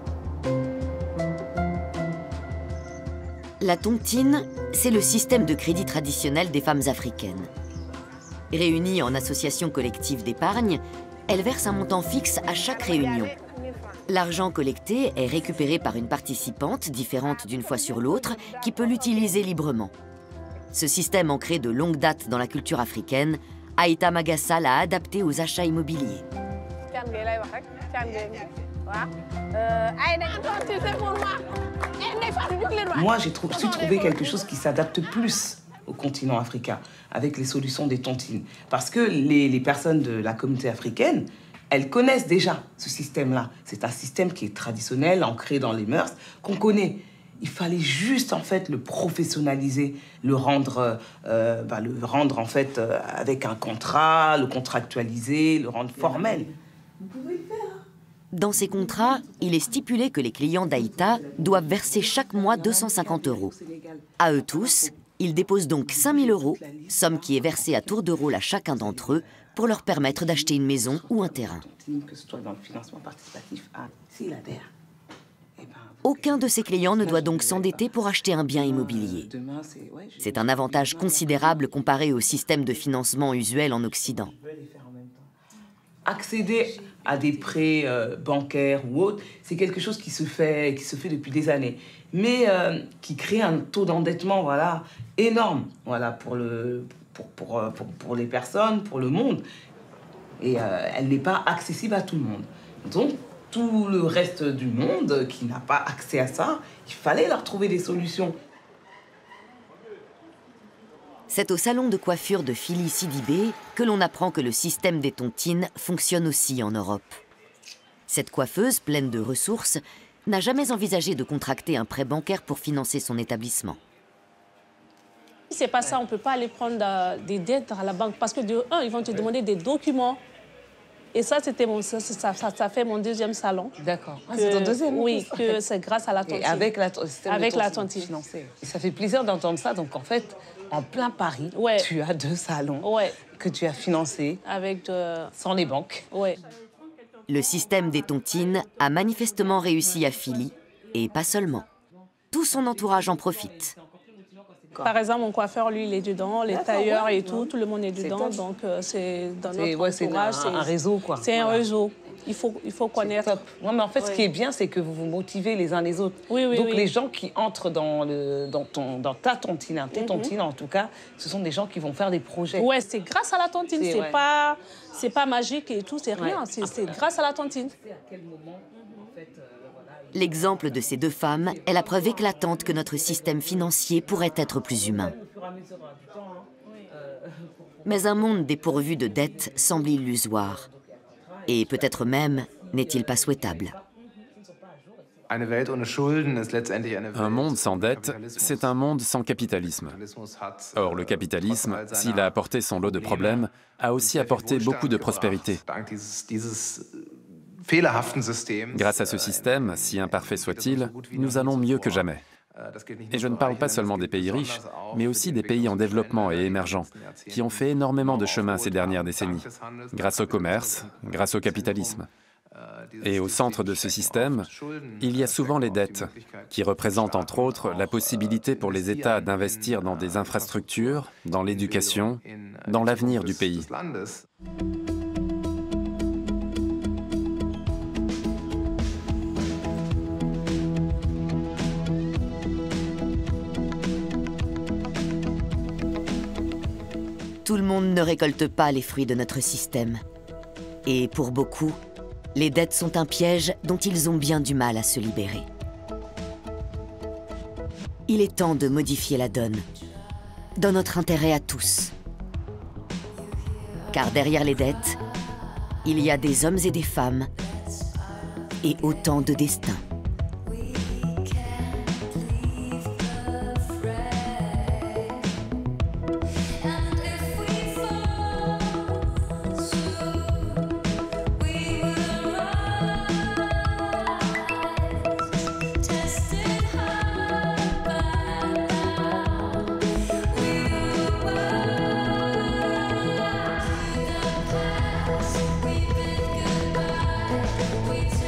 La tontine, c'est le système de crédit traditionnel des femmes africaines. Réunies en association collective d'épargne, elles versent un montant fixe à chaque réunion. L'argent collecté est récupéré par une participante différente d'une fois sur l'autre qui peut l'utiliser librement. Ce système ancré de longue date dans la culture africaine, Aïta Magassa l'a adapté aux achats immobiliers. Moi, j'ai su trouver quelque chose qui s'adapte plus au continent africain, avec les solutions des tontines. Parce que les personnes de la communauté africaine, elles connaissent déjà ce système-là. C'est un système qui est traditionnel, ancré dans les mœurs, qu'on connaît. Il fallait juste, en fait, le professionnaliser, le rendre en fait, avec un contrat, le contractualiser, le rendre formel. Vous pouvez le faire. Dans ces contrats, il est stipulé que les clients d'Aïta doivent verser chaque mois 250 €. À eux tous, ils déposent donc 5 000 €, somme qui est versée à tour de rôle à chacun d'entre eux pour leur permettre d'acheter une maison ou un terrain. Aucun de ces clients ne doit donc s'endetter pour acheter un bien immobilier. C'est un avantage considérable comparé au système de financement usuel en Occident. Accéder à des prêts bancaires ou autres, c'est quelque chose qui se fait depuis des années, mais qui crée un taux d'endettement voilà, énorme voilà, pour les personnes, pour le monde. Et elle n'est pas accessible à tout le monde. Donc, tout le reste du monde qui n'a pas accès à ça, il fallait leur trouver des solutions. C'est au salon de coiffure de Fili Sidibé que l'on apprend que le système des tontines fonctionne aussi en Europe. Cette coiffeuse, pleine de ressources, n'a jamais envisagé de contracter un prêt bancaire pour financer son établissement. Si c'est pas ça, on ne peut pas aller prendre des dettes à la banque parce que de un, ils vont te demander des documents. Et ça, ça fait mon deuxième salon. D'accord. Ah, c'est ton deuxième? Oui, que c'est grâce à la tontine. Et avec la tontine financée. Ça fait plaisir d'entendre ça. Donc en fait, en plein Paris, tu as 2 salons que tu as financés sans les banques. Ouais. Le système des tontines a manifestement réussi à Philly, et pas seulement. Tout son entourage en profite. Par exemple, mon coiffeur, lui, il est dedans, les tailleurs et tout le monde est dedans. Donc, c'est dans notre entourage. C'est un réseau, quoi. C'est un réseau. Il faut connaître. Top. Ouais, mais en fait, ce qui est bien, c'est que vous vous motivez les uns les autres. Donc, les gens qui entrent dans ta tontine, tes tontines, en tout cas, ce sont des gens qui vont faire des projets. Ouais, c'est grâce à la tontine. C'est pas magique et tout, c'est rien. C'est grâce à la tontine. L'exemple de ces 2 femmes est la preuve éclatante que notre système financier pourrait être plus humain. Mais un monde dépourvu de dettes semble illusoire. Et peut-être même n'est-il pas souhaitable. Un monde sans dette, c'est un monde sans capitalisme. Or, le capitalisme, s'il a apporté son lot de problèmes, a aussi apporté beaucoup de prospérité. Grâce à ce système, si imparfait soit-il, nous allons mieux que jamais. Et je ne parle pas seulement des pays riches, mais aussi des pays en développement et émergents, qui ont fait énormément de chemin ces dernières décennies, grâce au commerce, grâce au capitalisme. Et au centre de ce système, il y a souvent les dettes, qui représentent entre autres la possibilité pour les États d'investir dans des infrastructures, dans l'éducation, dans l'avenir du pays. Tout le monde ne récolte pas les fruits de notre système. Et pour beaucoup, les dettes sont un piège dont ils ont bien du mal à se libérer. Il est temps de modifier la donne, dans notre intérêt à tous. Car derrière les dettes, il y a des hommes et des femmes, et autant de destins. We